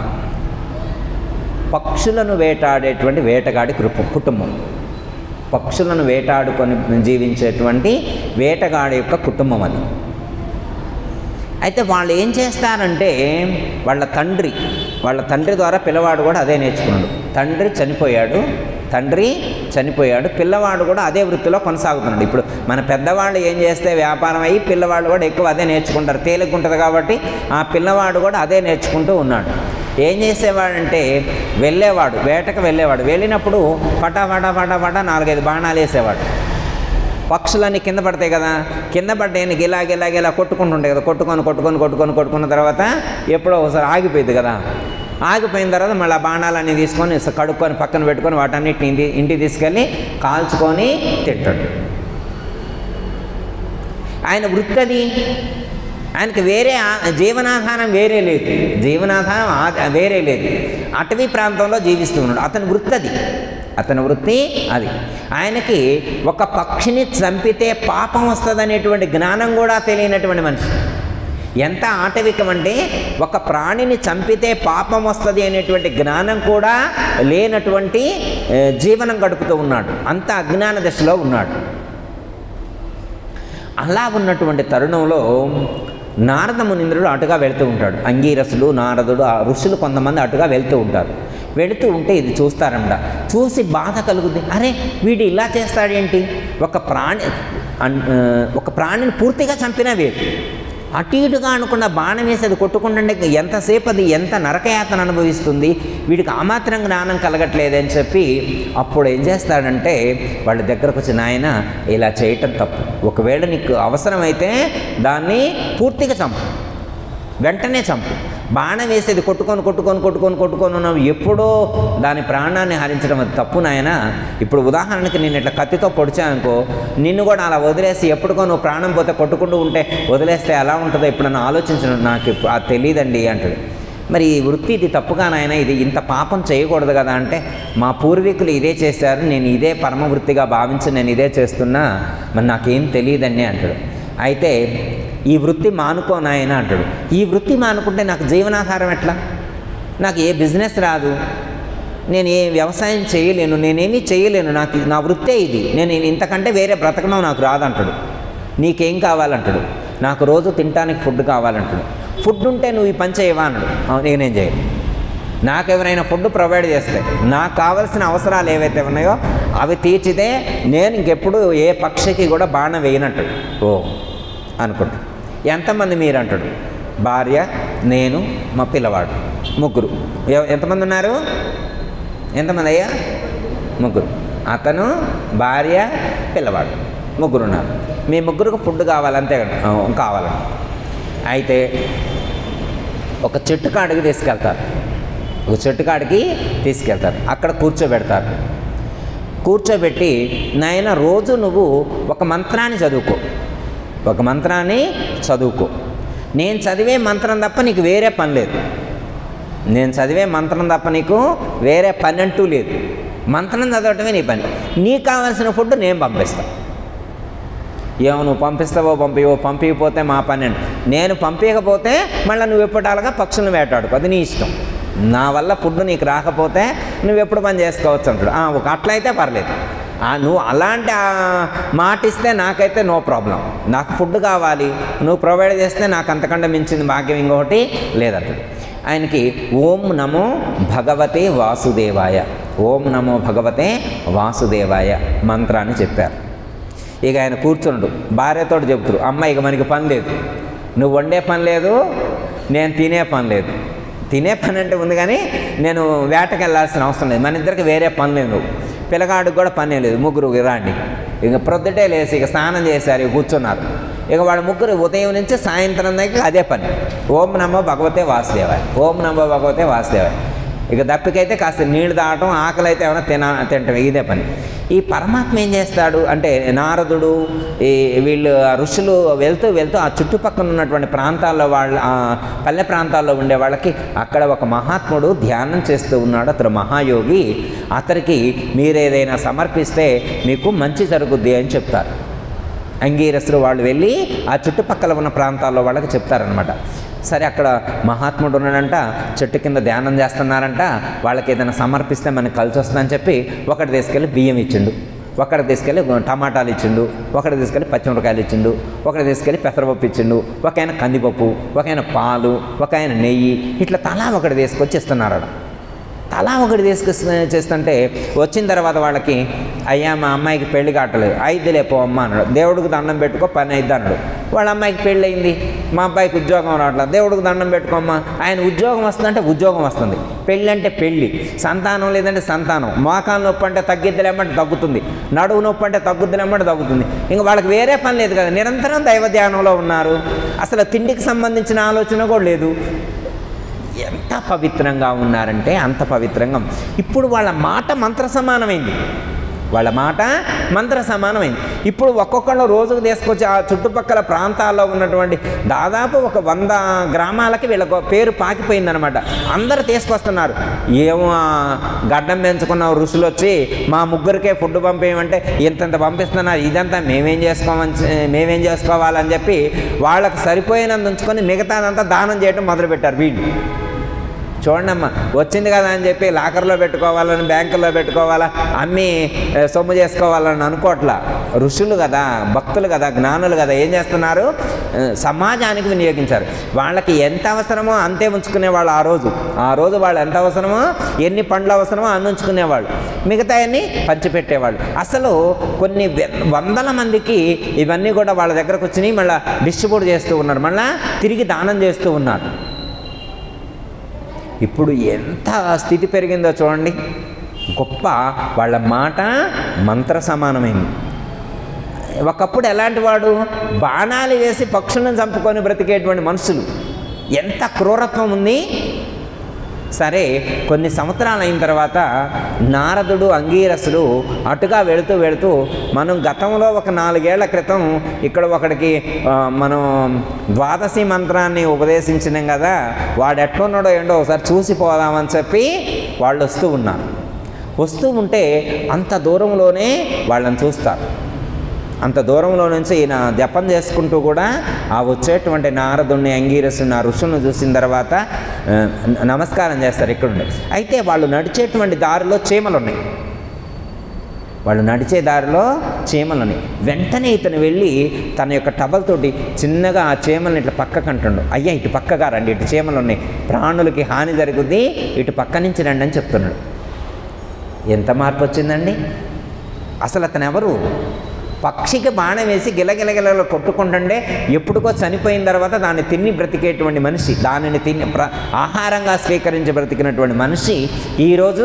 పక్షులను వేటాడేటువంటి వేటగాడి కుటుంబం, పక్షులను వేటాడుకొని జీవించేటువంటి వేటగాడి యొక్క కుటుంబం అది. అయితే వాళ్ళు ఏం చేస్తారంటే వాళ్ళ తండ్రి వాళ్ళ తండ్రి ద్వారా పిల్లవాడు కూడా అదే నేర్చుకున్నాడు. తండ్రి చనిపోయాడు తండ్రి చనిపోయాడు పిల్లవాడు కూడా అదే వృత్తిలో కొనసాగుతున్నాడు. ఇప్పుడు మన పెద్దవాళ్ళు ఏం చేస్తే వ్యాపారం అయ్యి పిల్లవాడు కూడా ఎక్కువ అదే నేర్చుకుంటారు, తేలిక ఉంటుంది కాబట్టి ఆ పిల్లవాడు కూడా అదే నేర్చుకుంటూ ఉన్నాడు. ఏం చేసేవాడంటే వెళ్ళేవాడు, వేటకు వెళ్ళేవాడు. వెళ్ళినప్పుడు పటా పటా పటా పటా నాలుగైదు బాణాలు వేసేవాడు. పక్షులన్నీ కింద పడతాయి కదా, కింద పడ్డాయని గిలా గిలా గిలా కొట్టుకుంటుంటాయి కదా, కొట్టుకొని కొట్టుకొని కొట్టుకొని కొట్టుకున్న తర్వాత ఎప్పుడో ఒకసారి ఆగిపోయింది కదా. ఆగిపోయిన తర్వాత మళ్ళీ ఆ బాణాలన్నీ తీసుకొని కడుక్కొని పక్కన పెట్టుకొని వాటన్నిటిని ఇంటి ఇంటికి తీసుకెళ్ళి కాల్చుకొని తింటాడు. ఆయన వృత్తి అది. ఆయనకి వేరే జీవనాధారం వేరే లేదు, జీవనాధారం వేరే లేదు. అటవీ ప్రాంతంలో జీవిస్తూ ఉన్నాడు. అతని వృత్తి అది, అతని వృత్తి అది. ఆయనకి ఒక పక్షిని చంపితే పాపం వస్తుంది అనేటువంటి జ్ఞానం కూడా తెలియనటువంటి మనిషి. ఎంత ఆటవికం అంటే ఒక ప్రాణిని చంపితే పాపం వస్తుంది అనేటువంటి జ్ఞానం కూడా లేనటువంటి జీవనం గడుపుతూ ఉన్నాడు. అంత అజ్ఞాన దశలో ఉన్నాడు. అలా ఉన్నటువంటి తరుణంలో నారద మునీంద్రుడు అటుగా వెళ్తూ ఉంటాడు. అంగీరసులు, నారదుడు, ఆ ఋషులు కొంతమంది అటుగా వెళ్తూ ఉంటారు. వెళుతూ ఉంటే ఇది చూస్తారంట. చూసి బాధ కలుగుద్ది. అరే వీడు ఇలా చేస్తాడేంటి? ఒక ప్రాణి ఒక ప్రాణిని పూర్తిగా చంపినా వీడు అటు ఇటుగా అనుకున్న బాణం వేసి అది కొట్టుకుంటుంటే ఎంతసేపు అది ఎంత నరకయాతన అనుభవిస్తుంది, వీడికి ఆ మాత్రం జ్ఞానం కలగట్లేదని చెప్పి అప్పుడు ఏం చేస్తాడంటే వాళ్ళ దగ్గరకు వచ్చి, నాయన ఇలా చేయటం తప్పు, ఒకవేళ నీకు అవసరమైతే దాన్ని పూర్తిగా చంపు, వెంటనే చంపు. బాణం వేసేది కొట్టుకొని కొట్టుకొని కొట్టుకొని కొట్టుకొని ఉన్నావు, ఎప్పుడో దాని ప్రాణాన్ని హరించడం అది తప్పు నాయన. ఇప్పుడు ఉదాహరణకి నేను ఇట్లా కత్తితో పొడిచానుకో, నిన్ను కూడా అలా వదిలేసి ఎప్పుడుకో నువ్వు ప్రాణం పోతే కొట్టుకుంటూ ఉంటే వదిలేస్తే ఎలా ఉంటుందో ఎప్పుడన్నా ఆలోచించను, నాకు అది తెలియదండి అంటాడు. మరి ఈ వృత్తి ఇది తప్పుగా నాయన, ఇది ఇంత పాపం చేయకూడదు కదా అంటే, మా పూర్వీకులు ఇదే చేశారు, నేను ఇదే పరమ వృత్తిగా భావించి నేను ఇదే చేస్తున్నా, మరి నాకేం తెలియదండి అంటాడు. అయితే ఈ వృత్తి మానుకో నాయన అంటాడు. ఈ వృత్తి మానుకుంటే నాకు జీవనాధారం ఎట్లా? నాకు ఏ బిజినెస్ రాదు, నేను ఏ వ్యవసాయం చేయలేను, నేనేమీ చేయలేను, నాకు నా వృత్తే ఇది, నేను ఇంతకంటే వేరే బ్రతకడం నాకు రాదంటాడు. నీకేం కావాలంటాడు? నాకు రోజు తినడానికి ఫుడ్ కావాలంటాడు. ఫుడ్ ఉంటే నువ్వు ఈ పని చేయవా అన్నాడు. నేనేం చేయను, నాకు ఎవరైనా ఫుడ్ ప్రొవైడ్ చేస్తే నాకు కావాల్సిన అవసరాలు ఏవైతే ఉన్నాయో అవి తీర్చితే నేను ఇంకెప్పుడు ఏ పక్షికి కూడా బాణం వేయనంటాడు. ఓ అనుకుంటా. ఎంతమంది మీరు అంటాడు? భార్య, నేను, మా పిల్లవాడు, ముగ్గురు. ఎంతమంది ఉన్నారు? ఎంతమంది అయ్యా? ముగ్గురు. అతను, భార్య, పిల్లవాడు, ముగ్గురు ఉన్నారు. మీ ముగ్గురికి ఫుడ్ కావాలంతే కావాలండి. అయితే ఒక చెట్టు కాడికి తీసుకెళ్తారు, ఒక చెట్టు కాడికి తీసుకెళ్తారు, అక్కడ కూర్చోబెడతారు. కూర్చోబెట్టి, నాయన రోజు నువ్వు ఒక మంత్రాన్ని చదువుకో, ఒక మంత్రాన్ని చదువుకో, నేను చదివే మంత్రం తప్ప నీకు వేరే పని లేదు, నేను చదివే మంత్రం తప్ప నీకు వేరే పని అంటూ లేదు, మంత్రం చదవటమే నీ పని, నీకు కావాల్సిన ఫుడ్ నేను పంపిస్తాను. ఏమో నువ్వు పంపిస్తావో పంపివో, పంపించకపోతే మా పని అండి, నేను పంపించకపోతే మళ్ళీ నువ్వు ఎప్పటాలుగా పక్షులను వేటాడుకో, అది నీ ఇష్టం, నా వల్ల ఫుడ్ నీకు రాకపోతే నువ్వు ఎప్పుడు పని చేసుకోవచ్చు అంటాడు. ఒక అట్లయితే పర్లేదు, నువ్వు అలాంటి మాట ఇస్తే నాకైతే నో ప్రాబ్లం, నాకు ఫుడ్ కావాలి, నువ్వు ప్రొవైడ్ చేస్తే నాకు అంతకంటే మించింది భాగ్యం ఇంకొకటి లేదంటాడు. ఆయనకి ఓం నమో భగవతే వాసుదేవాయ, ఓం నమో భగవతే వాసుదేవాయ మంత్రాన్ని చెప్పారు. ఇక ఆయన కూర్చుండు, భార్యతో చెప్తారు, అమ్మ ఇక మనకి పని లేదు, నువ్వు వండే పని లేదు, నేను తినే పని లేదు, తినే పని అంటే ఉంది కానీ నేను వేటకి వెళ్ళాల్సిన అవసరం లేదు, మన ఇద్దరికి వేరే పని లేదు, నువ్వు పిల్లగాడికి కూడా పని లేదు, ముగ్గురు రాండి. ఇక ప్రొద్దుటే లేసి ఇక స్నానం చేశారు, ఇక కూర్చున్నారు. ఇక వాళ్ళ ముగ్గురు ఉదయం నుంచి సాయంత్రం దగ్గర అదే పని, ఓం నమో భగవతే వాసుదేవాయ, ఓం నమో భగవతే వాసుదేవాయ. ఇక దప్పికైతే కాస్త నీళ్లు తాగటం, ఆకలి అయితే ఏమైనా తిన తినటం, ఇదే పని. ఈ పరమాత్మ ఏం చేస్తాడు అంటే, నారదుడు ఈ వీళ్ళు ఋషులు వెళ్తూ వెళ్తూ ఆ చుట్టుపక్కల ఉన్నటువంటి ప్రాంతాల్లో వాళ్ళ పల్లె ప్రాంతాల్లో ఉండే వాళ్ళకి అక్కడ ఒక మహాత్ముడు ధ్యానం చేస్తూ ఉన్నాడు, అతను మహాయోగి, అతనికి మీరేదైనా సమర్పిస్తే మీకు మంచి జరుగుద్ది అని చెప్తారు. అంగీరసులు వాళ్ళు వెళ్ళి ఆ చుట్టుపక్కల ఉన్న ప్రాంతాల్లో వాళ్ళకి చెప్తారనమాట. సరే, అక్కడ మహాత్ముడు ఉన్నాడంట, చెట్టు కింద ధ్యానం చేస్తున్నారంట, వాళ్ళకి ఏదైనా సమర్పిస్తే మనకు కలిసి వస్తుందని చెప్పి ఒకటి తీసుకెళ్ళి బియ్యం ఇచ్చిండు, ఒకటి తీసుకెళ్ళి టమాటాలు ఇచ్చిండు, ఒకటి తీసుకెళ్ళి పచ్చిమిరకాయలు ఇచ్చిండు, ఒకటి తీసుకెళ్ళి పెసరపప్పు ఇచ్చిండు, ఒక ఆయన కందిపప్పు, ఒక ఆయన పాలు, ఒక ఆయన నెయ్యి, ఇట్లా తలా ఒకటి తీసుకొచ్చి ఇస్తున్నారు. తలా ఒకటి తీసుకొచ్చి చేస్తుంటే వచ్చిన తర్వాత వాళ్ళకి, అయ్యా మా అమ్మాయికి పెళ్లి కావట్లేదు, ఐదులే పో అమ్మ అన్నాడు. దేవుడికి దండం పెట్టుకో, పని అయిద్ది అన్నాడు. వాళ్ళ అమ్మాయికి పెళ్ళి అయింది, మా అబ్బాయికి ఉద్యోగం రావట్లేదు, దేవుడికి దండం పెట్టుకోమ్మా. ఆయన ఉద్యోగం వస్తుందంటే ఉద్యోగం వస్తుంది, పెళ్ళి అంటే పెళ్ళి, సంతానం లేదంటే సంతానం, మోకాలు నొప్పి అంటే తగ్గిద్దిలేమంటే తగ్గుతుంది, నడువు నొప్పి అంటే తగ్గుద్దిలేమంటే తగ్గుతుంది. ఇంకా వాళ్ళకి వేరే పని లేదు కదా, నిరంతరం దైవ ధ్యానంలో ఉన్నారు, అసలు తిండికి సంబంధించిన ఆలోచన కూడా లేదు. ఎంత పవిత్రంగా ఉన్నారంటే అంత పవిత్రంగా. ఇప్పుడు వాళ్ళ మాట మంత్ర సమానమైంది, వాళ్ళ మాట మంత్ర సమానమైంది. ఇప్పుడు ఒక్కొక్కళ్ళు రోజుకు తీసుకొచ్చి ఆ చుట్టుపక్కల ప్రాంతాల్లో ఉన్నటువంటి దాదాపు ఒక వంద గ్రామాలకి వీళ్ళ పేరు పాకిపోయిందనమాట. అందరూ తీసుకొస్తున్నారు. ఏమో గడ్డం పెంచుకున్న ఋషులు వచ్చి మా ముగ్గురికే ఫుడ్ పంపేయమంటే ఇంతంత పంపిస్తున్నారు, ఇదంతా మేమేం చేసుకోమని మేమేం చేసుకోవాలని చెప్పి వాళ్ళకి సరిపోయినంత ఉంచుకొని మిగతాదంతా దానం చేయడం మొదలుపెట్టారు వీళ్ళు. చూడండమ్మా, వచ్చింది కదా అని చెప్పి లాకర్లో పెట్టుకోవాలని, బ్యాంకుల్లో పెట్టుకోవాలా, అమ్మి సొమ్ము చేసుకోవాలని అనుకోవట్లా. ఋషులు కదా, భక్తులు కదా, జ్ఞానులు కదా, ఏం చేస్తున్నారు? సమాజానికి వినియోగించారు. వాళ్ళకి ఎంత అవసరమో అంతే ఉంచుకునేవాళ్ళు. ఆ రోజు ఆ రోజు వాళ్ళు ఎంత అవసరమో, ఎన్ని పండ్లు అవసరమో అన్ని ఉంచుకునేవాళ్ళు, మిగతా అన్ని పంచిపెట్టేవాళ్ళు. అసలు కొన్ని వందల మందికి ఇవన్నీ కూడా వాళ్ళ దగ్గరకు వచ్చి మళ్ళీ డిస్ట్రిబ్యూట్ చేస్తూ ఉన్నారు, మళ్ళీ తిరిగి దానం చేస్తూ ఉన్నారు. ఇప్పుడు ఎంత స్థితి పెరిగిందో చూడండి. గొప్ప వాళ్ళ మాట మంత్ర సమానమైంది. ఒకప్పుడు ఎలాంటి వాడు, బాణాలు వేసి పక్షులను చంపుకొని బ్రతికేటువంటి మనుషులు. ఎంత క్రూరత్వం ఉంది. సరే, కొన్ని సంవత్సరాలు అయిన తర్వాత నారదుడు అంగీరసుడు అటుగా వెళుతూ వెళుతూ మనం గతంలో ఒక నాలుగేళ్ల క్రితం ఇక్కడ ఒకడికి మనం ద్వాదశి మంత్రాన్ని ఉపదేశించినాం కదా, వాడు ఎట్లున్నాడో ఏంటో ఒకసారి చూసిపోదామని చెప్పి వాళ్ళు వస్తూ ఉన్నారు. వస్తూ ఉంటే అంత దూరంలోనే వాళ్ళని చూస్తారు. అంత దూరంలో నుంచి ఈయన జపం చేసుకుంటూ కూడా ఆ వచ్చేటువంటి నారదుణ్ణి అంగీరసుని ఆ ఋషులను చూసిన తర్వాత నమస్కారం చేస్తారు ఇక్కడుండి. అయితే వాళ్ళు నడిచేటువంటి దారిలో చీమలు ఉన్నాయి. వాళ్ళు నడిచే దారిలో చీమలు ఉన్నాయి. వెంటనే ఇతను వెళ్ళి తన యొక్క టవల్తోటి చిన్నగా ఆ చీమల్ని ఇట్లా పక్కకు అంటుండు. అయ్యా ఇటు పక్కగా రండి, ఇటు చీమలు ఉన్నాయి, ప్రాణులకి హాని జరుగుద్ది, ఇటు పక్క నుంచి రండి అని చెప్తున్నాడు. ఎంత మార్పు వచ్చిందండి. అసలు అతను ఎవరు? పక్షికి బాణం వేసి గిలగిలగిలలో కొట్టుకుంటుండే ఎప్పుడుకో చనిపోయిన తర్వాత దాన్ని తిని బ్రతికేటువంటి మనిషి, దానిని తిని ప్ర ఆహారంగా స్వీకరించి బ్రతికినటువంటి మనిషి ఈరోజు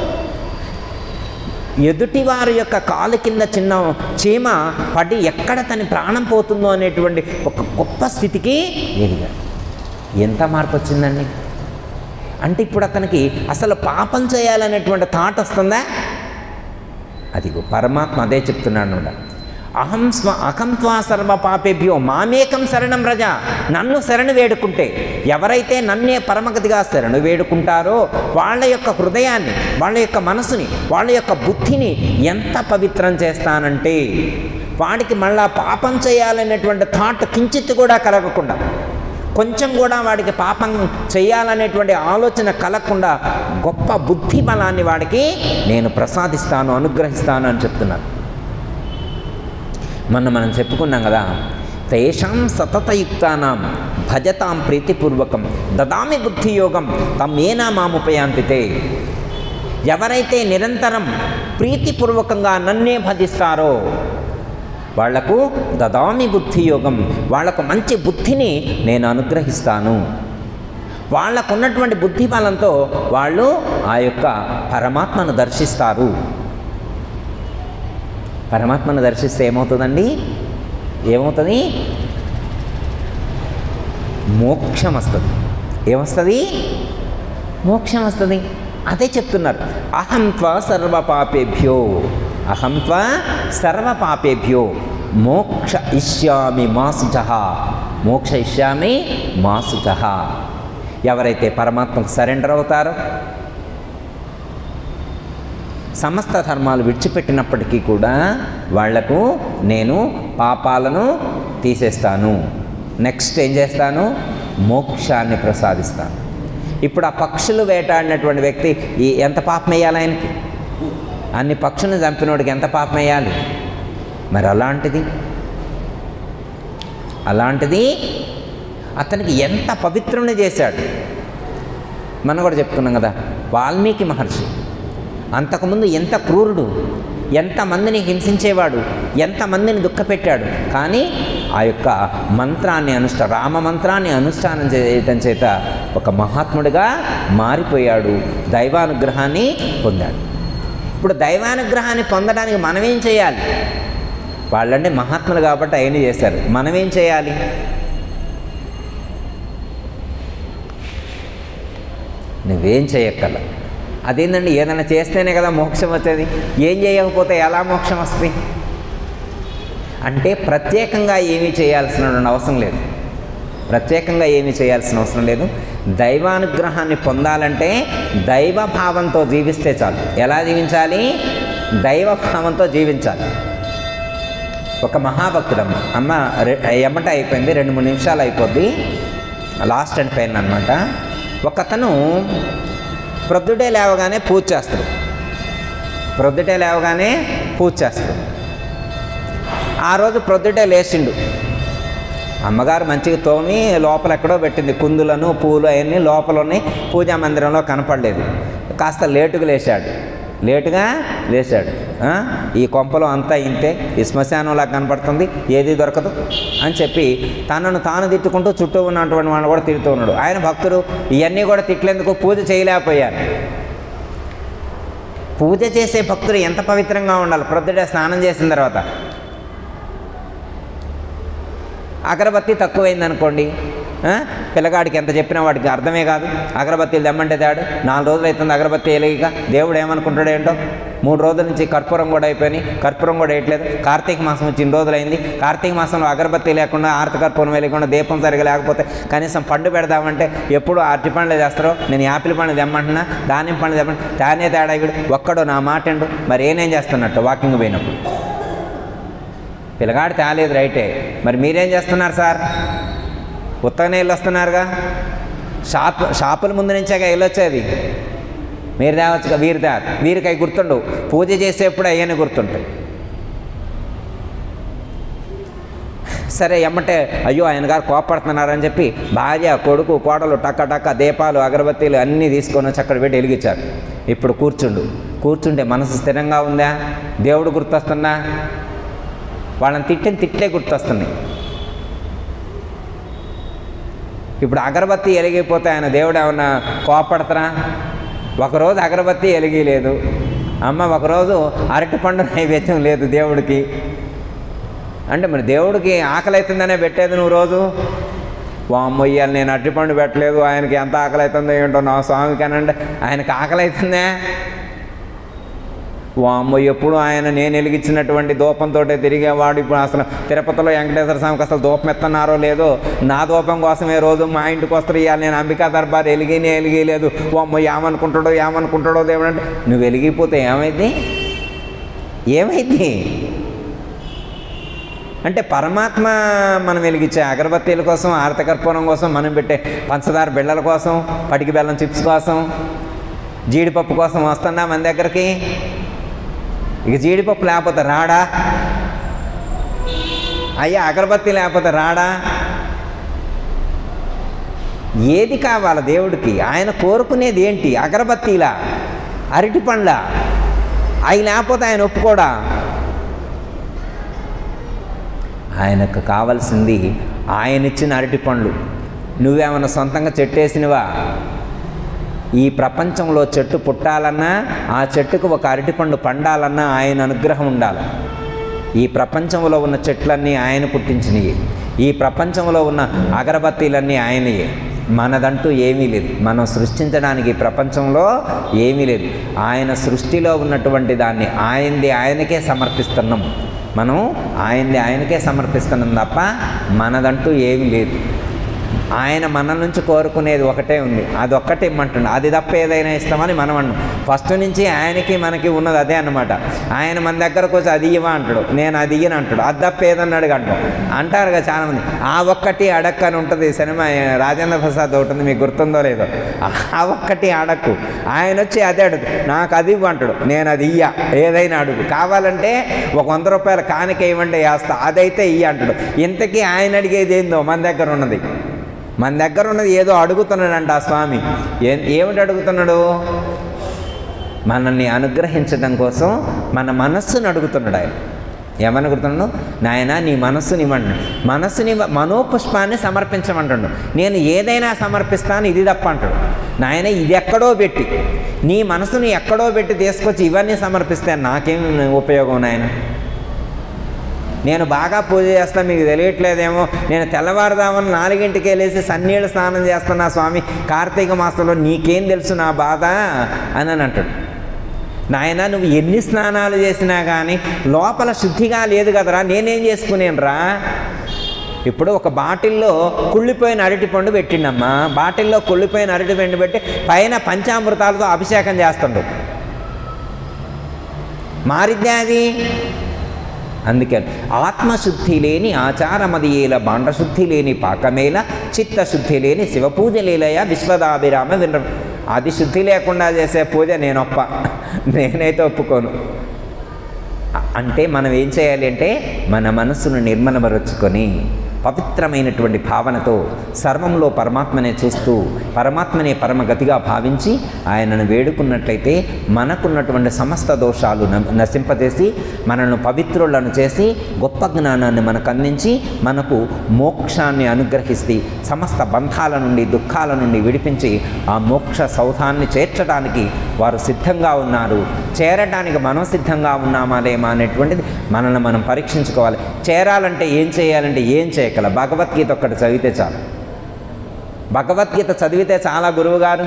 ఎదుటివారి యొక్క కాలు కింద చిన్న చీమ పడి ఎక్కడ తన ప్రాణం పోతుందో అనేటువంటి ఒక గొప్ప స్థితికి ఎదిగాడు. ఎంత మార్పు వచ్చిందండి. అంటే ఇప్పుడు అతనికి అసలు పాపం చేయాలనేటువంటి థాట్ వస్తుందా? అదిగో పరమాత్మ అదే చెప్తున్నాడు. అహం స్వ అహం త్వా సర్వ పాపేభ్యో మామేకం శరణం రజ. నన్ను శరణు వేడుకుంటే, ఎవరైతే నన్నే పరమగతిగా శరణు వేడుకుంటారో వాళ్ళ యొక్క హృదయాన్ని, వాళ్ళ యొక్క మనసుని, వాళ్ళ యొక్క బుద్ధిని ఎంత పవిత్రం చేస్తానంటే వాడికి మళ్ళా పాపం చేయాలనేటువంటి థాట్ కించిత్ కూడా కలగకుండా, కొంచెం కూడా వాడికి పాపం చేయాలనేటువంటి ఆలోచన కలగకుండా గొప్ప బుద్ధి బలాన్ని వాడికి నేను ప్రసాదిస్తాను, అనుగ్రహిస్తాను అని చెప్తున్నాను. మొన్న మనం చెప్పుకున్నాం కదా, తేషాం సతతయుక్తానాం భజతాం ప్రీతిపూర్వకం దదామి బుద్ధియోగం తమ్మేనా మాముపయాంతితే. ఎవరైతే నిరంతరం ప్రీతిపూర్వకంగా నన్నే భజిస్తారో వాళ్లకు దదామి బుద్ధియోగం, వాళ్లకు మంచి బుద్ధిని నేను అనుగ్రహిస్తాను. వాళ్ళకున్నటువంటి బుద్ధి బలంతో వాళ్ళు ఆ యొక్క పరమాత్మను దర్శిస్తారు. పరమాత్మను దర్శిస్తే ఏమవుతుందండి? ఏమవుతుంది? మోక్షం వస్తుంది. ఏమొస్తుంది? మోక్షం వస్తుంది. అదే చెప్తున్నారు. అహం త్వా సర్వ పాపేభ్యో అహం త్వా సర్వ పాపేభ్యో మోక్ష ఇష్యామి మాసుచః మోక్ష ఇష్యామి మాసుచః. ఎవరైతే పరమాత్మకు సరెండర్ అవుతారో, సమస్త ధర్మాలు విడిచిపెట్టినప్పటికీ కూడా వాళ్లకు నేను పాపాలను తీసేస్తాను. నెక్స్ట్ ఏం చేస్తాను? మోక్షాన్ని ప్రసాదిస్తాను. ఇప్పుడు ఆ పక్షులు వేటాడినటువంటి వ్యక్తి ఈ ఎంత పాపం వేయాలి ఆయనకి? అన్ని పక్షులను చంపినోడికి ఎంత పాపం వేయాలి? మరి అలాంటిది అలాంటిది అతనికి ఎంత పవిత్రుని చేశాడు. మనం కూడా చెప్పుకున్నాం కదా, వాల్మీకి మహర్షి అంతకుముందు ఎంత క్రూరుడు, ఎంతమందిని హింసించేవాడు, ఎంతమందిని దుఃఖపెట్టాడు. కానీ ఆ యొక్క మంత్రాన్ని అనుష్ఠా రామ మంత్రాన్ని అనుష్ఠానం చేయటం చేత ఒక మహాత్ముడిగా మారిపోయాడు, దైవానుగ్రహాన్ని పొందాడు. ఇప్పుడు దైవానుగ్రహాన్ని పొందడానికి మనమేం చేయాలి? వాళ్ళంటే మహాత్ములు కాబట్టి అవన్నీ చేశారు. మనమేం చేయాలి? నువ్వేం చేయక్కల. అదేంటండి, ఏదైనా చేస్తేనే కదా మోక్షం వచ్చేది. ఏం చేయకపోతే ఎలా మోక్షం వస్తుంది? అంటే ప్రత్యేకంగా ఏమీ చేయాల్సిన అవసరం లేదు. ప్రత్యేకంగా ఏమీ చేయాల్సిన అవసరం లేదు. దైవానుగ్రహాన్ని పొందాలంటే దైవభావంతో జీవిస్తే చాలు. ఎలా జీవించాలి? దైవభావంతో జీవించాలి. ఒక మహాభక్తుడమ్మ అమ్మ ఎమ్మట అయిపోయింది, రెండు మూడు నిమిషాలు అయిపోద్ది, లాస్ట్ అండ్ ఫైనల్ అనమాట. ఒకతను ప్రొద్దుటే లేవగానే పూజ చేస్తాడు. ప్రొద్దుటే లేవగానే పూజ చేస్తాడు. ఆ రోజు ప్రొద్దుటే లేచిండు. అమ్మగారు మంచిగా తోమి లోపల ఎక్కడో పెట్టింది, కుందులను పూలు అవన్నీ లోపల ఉన్నాయి, పూజా మందిరంలో కనపడలేదు. కాస్త లేటుగా లేచాడు లేటుగా లేచాడు ఈ కొంపలో అంతా ఇంతే, ఈ శ్మశానంలా కనపడుతుంది, ఏది దొరకదు అని చెప్పి తనను తాను తిట్టుకుంటూ చుట్టూ ఉన్నటువంటి వాళ్ళు కూడా తిడుతూ ఉన్నాడు. ఆయన భక్తుడు ఇవన్నీ కూడా తిట్లేందుకు పూజ చేయలేకపోయారు. పూజ చేసే భక్తుడు ఎంత పవిత్రంగా ఉండాలి. ప్రొద్దుటే స్నానం చేసిన తర్వాత అగరబత్తి తక్కువైందనుకోండి, పిల్లగాడికి ఎంత చెప్పినా వాడికి అర్థమే కాదు. అగరబత్తీలు తెమ్మంటే తేడు, నాలుగు రోజులు అవుతుంది అగరబత్తి వెలిగిక, దేవుడు ఏమనుకుంటాడు ఏంటో. మూడు రోజుల నుంచి కర్పూరం కూడా అయిపోయినాయి, కర్పూరం కూడా వేయట్లేదు. కార్తీక మాసం వచ్చి ఇన్ని రోజులు అయింది, కార్తీక మాసంలో అగరబత్తి లేకుండా ఆరతి కర్పూరం వేయకుండా దీపం సరిగా లేకపోతే కనీసం పండు పెడదామంటే ఎప్పుడు అరటి పండ్లు చేస్తారో, నేను యాపిల్ పండు తెమ్మంటున్నా, దానిమ్మ పండు తెమ్మంటే తానే తేడా వీడు ఒక్కడో నా మాట అండు. మరి ఏనేం చేస్తున్నట్టు వాకింగ్ పోయినప్పుడు పిల్లగాడు తేలేదు రైటే, మరి మీరేం చేస్తున్నారు సార్? ఉత్తగానే వెళ్ళి వస్తున్నారుగా, షాప్ షాపుల ముందు నుంచేగా వెళ్ళొచ్చేది, మీరు తేవచ్చుగా. వీరు తేరు, వీరికి అవి గుర్తుండవు, పూజ చేసేప్పుడు అయ్యని గుర్తుంటాయి. సరే ఎమ్మటే అయ్యో ఆయన గారు కోపడుతున్నారని చెప్పి భార్య కొడుకు కోడలు టక్క టక్క దీపాలు అగరబత్తీలు అన్నీ తీసుకొని వచ్చి అక్కడ పెట్టి వెలిగించారు. ఇప్పుడు కూర్చుండు, కూర్చుంటే మనసు స్థిరంగా ఉందా? దేవుడు గుర్తొస్తున్నా? వాళ్ళని తిట్టిన తిట్లే గుర్తొస్తున్నాయి. ఇప్పుడు అగరబత్తి వెలిగిపోతే ఆయన దేవుడు ఏమన్నా కోపడతారా? ఒకరోజు అగరబత్తి వెలిగిలేదు, అమ్మ ఒకరోజు అరటిపండు నైవేద్యం లేదు దేవుడికి అంటే మరి దేవుడికి ఆకలి అవుతుందనే పెట్టేది నువ్వు రోజు. వామ్మో ఇయ్యాలి నేను అరటిపండు పెట్టలేదు, ఆయనకి ఎంత ఆకలి అవుతుందో ఏంటో నా స్వామికి అనంటే ఆయనకి ఆకలి అవుతుందే. వామ్మో ఎప్పుడు ఆయన నేను వెలిగించినటువంటి దూపంతో తిరిగేవాడు. ఇప్పుడు అసలు తిరుపతిలో వెంకటేశ్వర స్వామికి అసలు దూపం ఎత్తన్నారో లేదో, నా దూపం కోసమే రోజు మా ఇంటికి వస్తారు. ఇవాళ నేను అంబికా దర్బార్ వెలిగినే వెలిగలేదు. వామ్మో ఏమనుకుంటాడో ఏమనుకుంటాడో దేవుడు అంటే నువ్వు వెలిగిపోతే ఏమైంది ఏమైంది అంటే పరమాత్మ మనం వెలిగించే అగరబత్తీల కోసం, ఆరతి కర్పూరం కోసం, మనం పెట్టే పంచదార బిళ్ళల కోసం, పటికి బెల్లం చిప్స్ కోసం, జీడిపప్పు కోసం వస్తున్నా మన దగ్గరికి. ఇక జీడిపప్పు లేకపోతే రాడా? అయ్యా అగరబత్తి లేకపోతే రాడా? ఏది కావాలి దేవుడికి? ఆయన కోరుకునేది ఏంటి? అగరబత్తీలా, అరటి పండ్ల? అవి లేకపోతే ఆయన ఒప్పుకోడా? ఆయనకు కావాల్సింది ఆయన ఇచ్చిన అరటి పండ్లు. నువ్వేమన్నా సొంతంగా చెట్టు వేసినవా? ఈ ప్రపంచంలో చెట్టు పుట్టాలన్నా, ఆ చెట్టుకు ఒక అరటిపండు పండాలన్నా ఆయన అనుగ్రహం ఉండాలి. ఈ ప్రపంచంలో ఉన్న చెట్లన్నీ ఆయన పుట్టించినవి, ఈ ప్రపంచంలో ఉన్న అగరబత్తీలన్నీ ఆయనయే. మనదంటూ ఏమీ లేదు, మనం సృష్టించడానికి ఈ ప్రపంచంలో ఏమీ లేదు. ఆయన సృష్టిలో ఉన్నటువంటి దాన్ని ఆయనది ఆయనకే సమర్పిస్తున్నాం. మనం ఆయనది ఆయనకే సమర్పిస్తున్నాం తప్ప మనదంటూ ఏమీ లేదు. ఆయన మన నుంచి కోరుకునేది ఒకటే ఉంది, అది ఒక్కటే ఇమ్మంటుండే. అది తప్ప ఏదైనా ఇస్తామని మనం అన్నాం. ఫస్ట్ నుంచి ఆయనకి మనకి ఉన్నది అదే అన్నమాట. ఆయన మన దగ్గరకు వచ్చి అది ఇవ్వ అంటాడు, నేను అది ఇయ్యను అంటాడు. అది తప్ప ఏదన్నాడు అంటాం అంటారు కదా చాలామంది. ఆ ఒక్కటి అడక్కు అని ఉంటుంది సినిమా, రాజేంద్ర ప్రసాద్ ఉంటుంది, మీకు గుర్తుందో లేదో. ఆ ఒక్కటి అడక్కు, ఆయన వచ్చి అదే అడుగు, నాకు అది ఇవ్వ అంటాడు, నేను అది ఇయ్య, ఏదైనా అడుగు. కావాలంటే ఒక వంద రూపాయల కానుక ఇవ్వండి వేస్తా, అదైతే ఇయ్య అంటాడు. ఇంతకీ ఆయన అడిగేది ఏందో మన దగ్గర ఉన్నది, మన దగ్గర ఉన్నది ఏదో అడుగుతున్నాడంట ఆ స్వామి. ఏ ఏమిటి అడుగుతున్నాడు? మనల్ని అనుగ్రహించడం కోసం మన మనస్సును అడుగుతున్నాడు ఆయన. ఏమని అడుగుతున్నాడు? నాయన నీ మనస్సుని ఇవ్వండి, మనస్సుని మనోపుష్పాన్ని సమర్పించమంటాడు. నేను ఏదైనా సమర్పిస్తాను, ఇది తప్ప అంటాడు. నాయన ఇది ఎక్కడో పెట్టి, నీ మనసుని ఎక్కడో పెట్టి తీసుకొచ్చి ఇవన్నీ సమర్పిస్తే నాకేం ఉపయోగం నాయన? నేను బాగా పూజ చేస్తాను, మీకు తెలియట్లేదేమో, నేను తెల్లవారుదామని నాలుగింటికి వెళ్ళేసి సన్నీళ్ళు స్నానం చేస్తున్నా స్వామి కార్తీక మాసంలో, నీకేం తెలుసు నా బాధ అని అని అంటాడు. నాయన నువ్వు ఎన్ని స్నానాలు చేసినా కానీ లోపల శుద్ధిగా లేదు కదరా, నేనేం చేసుకునేనరా? ఇప్పుడు ఒక బాటిల్లో కుళ్ళిపోయిన అరటిపండు పెట్టిండమ్మా, బాటిల్లో కుళ్ళిపోయిన అరటిపండు పెట్టి పైన పంచామృతాలతో అభిషేకం చేస్తుండు, మారిద్దా అది? అందుకే ఆత్మశుద్ధి లేని ఆచారమదియేల, బాండశుద్ధి లేని పాకమేల, చిత్తశుద్ధి లేని శివపూజ లేలయ విశ్వదాభిరామ విన. అది శుద్ధి లేకుండా చేసే పూజ నేనొప్ప, నేనైతే ఒప్పుకోను. అంటే మనం ఏం చేయాలి అంటే మన మనస్సును నిర్మలపరుచుకొని పవిత్రమైనటువంటి భావనతో సర్వంలో పరమాత్మనే చూస్తూ పరమాత్మనే పరమగతిగా భావించి ఆయనను వేడుకున్నట్లయితే మనకున్నటువంటి సమస్త దోషాలు నశింపజేసి మనల్ని పవిత్రులను చేసి గొప్ప జ్ఞానాన్ని మనకు అందించి మనకు మోక్షాన్ని అనుగ్రహిస్తే సమస్త బంధాల నుండి దుఃఖాల నుండి విడిపించి ఆ మోక్ష సౌధాన్ని చేర్చడానికి వారు సిద్ధంగా ఉన్నారు. చేరడానికి మనం సిద్ధంగా ఉన్నామా లేమా అనేటువంటిది మనల్ని మనం పరీక్షించుకోవాలి. చేరాలంటే ఏం చేయాలంటే ఏం చేయగల భగవద్గీత ఒక్కటి చదివితే చాలు. భగవద్గీత చదివితే చాలా గురువుగారు,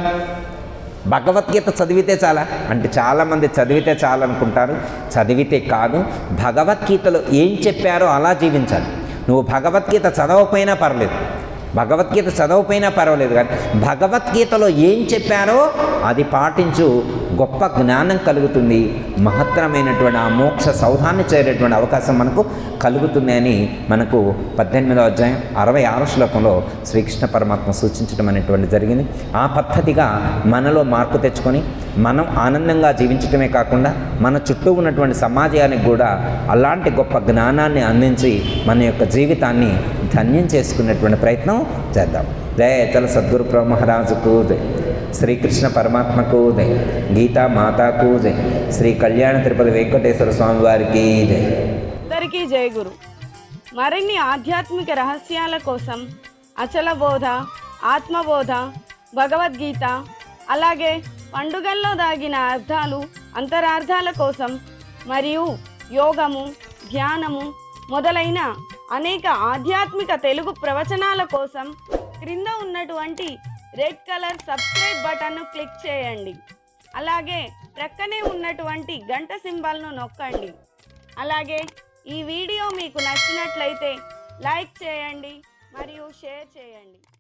భగవద్గీత చదివితే చాలా అంటే చాలామంది చదివితే చాలనుకుంటారు. చదివితే కాదు, భగవద్గీతలో ఏం చెప్పారో అలా జీవించాలి. నువ్వు భగవద్గీత చదవకపోయినా పర్లేదు, భగవద్గీత చదవకపోయినా పర్వాలేదు, కానీ భగవద్గీతలో ఏం చెప్పారో అది పాటించు. గొప్ప జ్ఞానం కలుగుతుంది, మహత్తరమైనటువంటి ఆ మోక్ష సౌధాన్ని చేరేటువంటి అవకాశం మనకు కలుగుతుంది అని మనకు పద్దెనిమిదవ అధ్యాయం అరవై ఆరు శ్లోకంలో శ్రీకృష్ణ పరమాత్మ సూచించడం అనేటువంటి జరిగింది. ఆ పద్ధతిగా మనలో మార్పు తెచ్చుకొని మనం ఆనందంగా జీవించడమే కాకుండా మన చుట్టూ ఉన్నటువంటి సమాజానికి కూడా అలాంటి గొప్ప జ్ఞానాన్ని అందించి మన యొక్క జీవితాన్ని ధన్యం చేసుకునేటువంటి ప్రయత్నం చేద్దాం. జయ చల సద్గురు ప్రభు మహారాజుకు జై, శ్రీకృష్ణ పరమాత్మకు జై, గీతా మాతాకు జై, శ్రీ కళ్యాణ తిరుపతి వెంకటేశ్వర స్వామి వారికి జై. అందరికీ జై గురు. మరిన్ని ఆధ్యాత్మిక రహస్యాల కోసం అచల బోధ, ఆత్మబోధ, భగవద్గీత, అలాగే పండుగల్లో దాగిన అర్థాలు అంతరార్థాల కోసం మరియు యోగము, ధ్యానము మొదలైన అనేక ఆధ్యాత్మిక తెలుగు ప్రవచనాల కోసం క్రింద ఉన్నటువంటి రెడ్ కలర్ సబ్స్క్రైబ్ బటన్ను క్లిక్ చేయండి. అలాగే ప్రక్కనే ఉన్నటువంటి గంట సింబల్ను నొక్కండి. అలాగే ఈ వీడియో మీకు నచ్చినట్లయితే లైక్ చేయండి మరియు షేర్ చేయండి.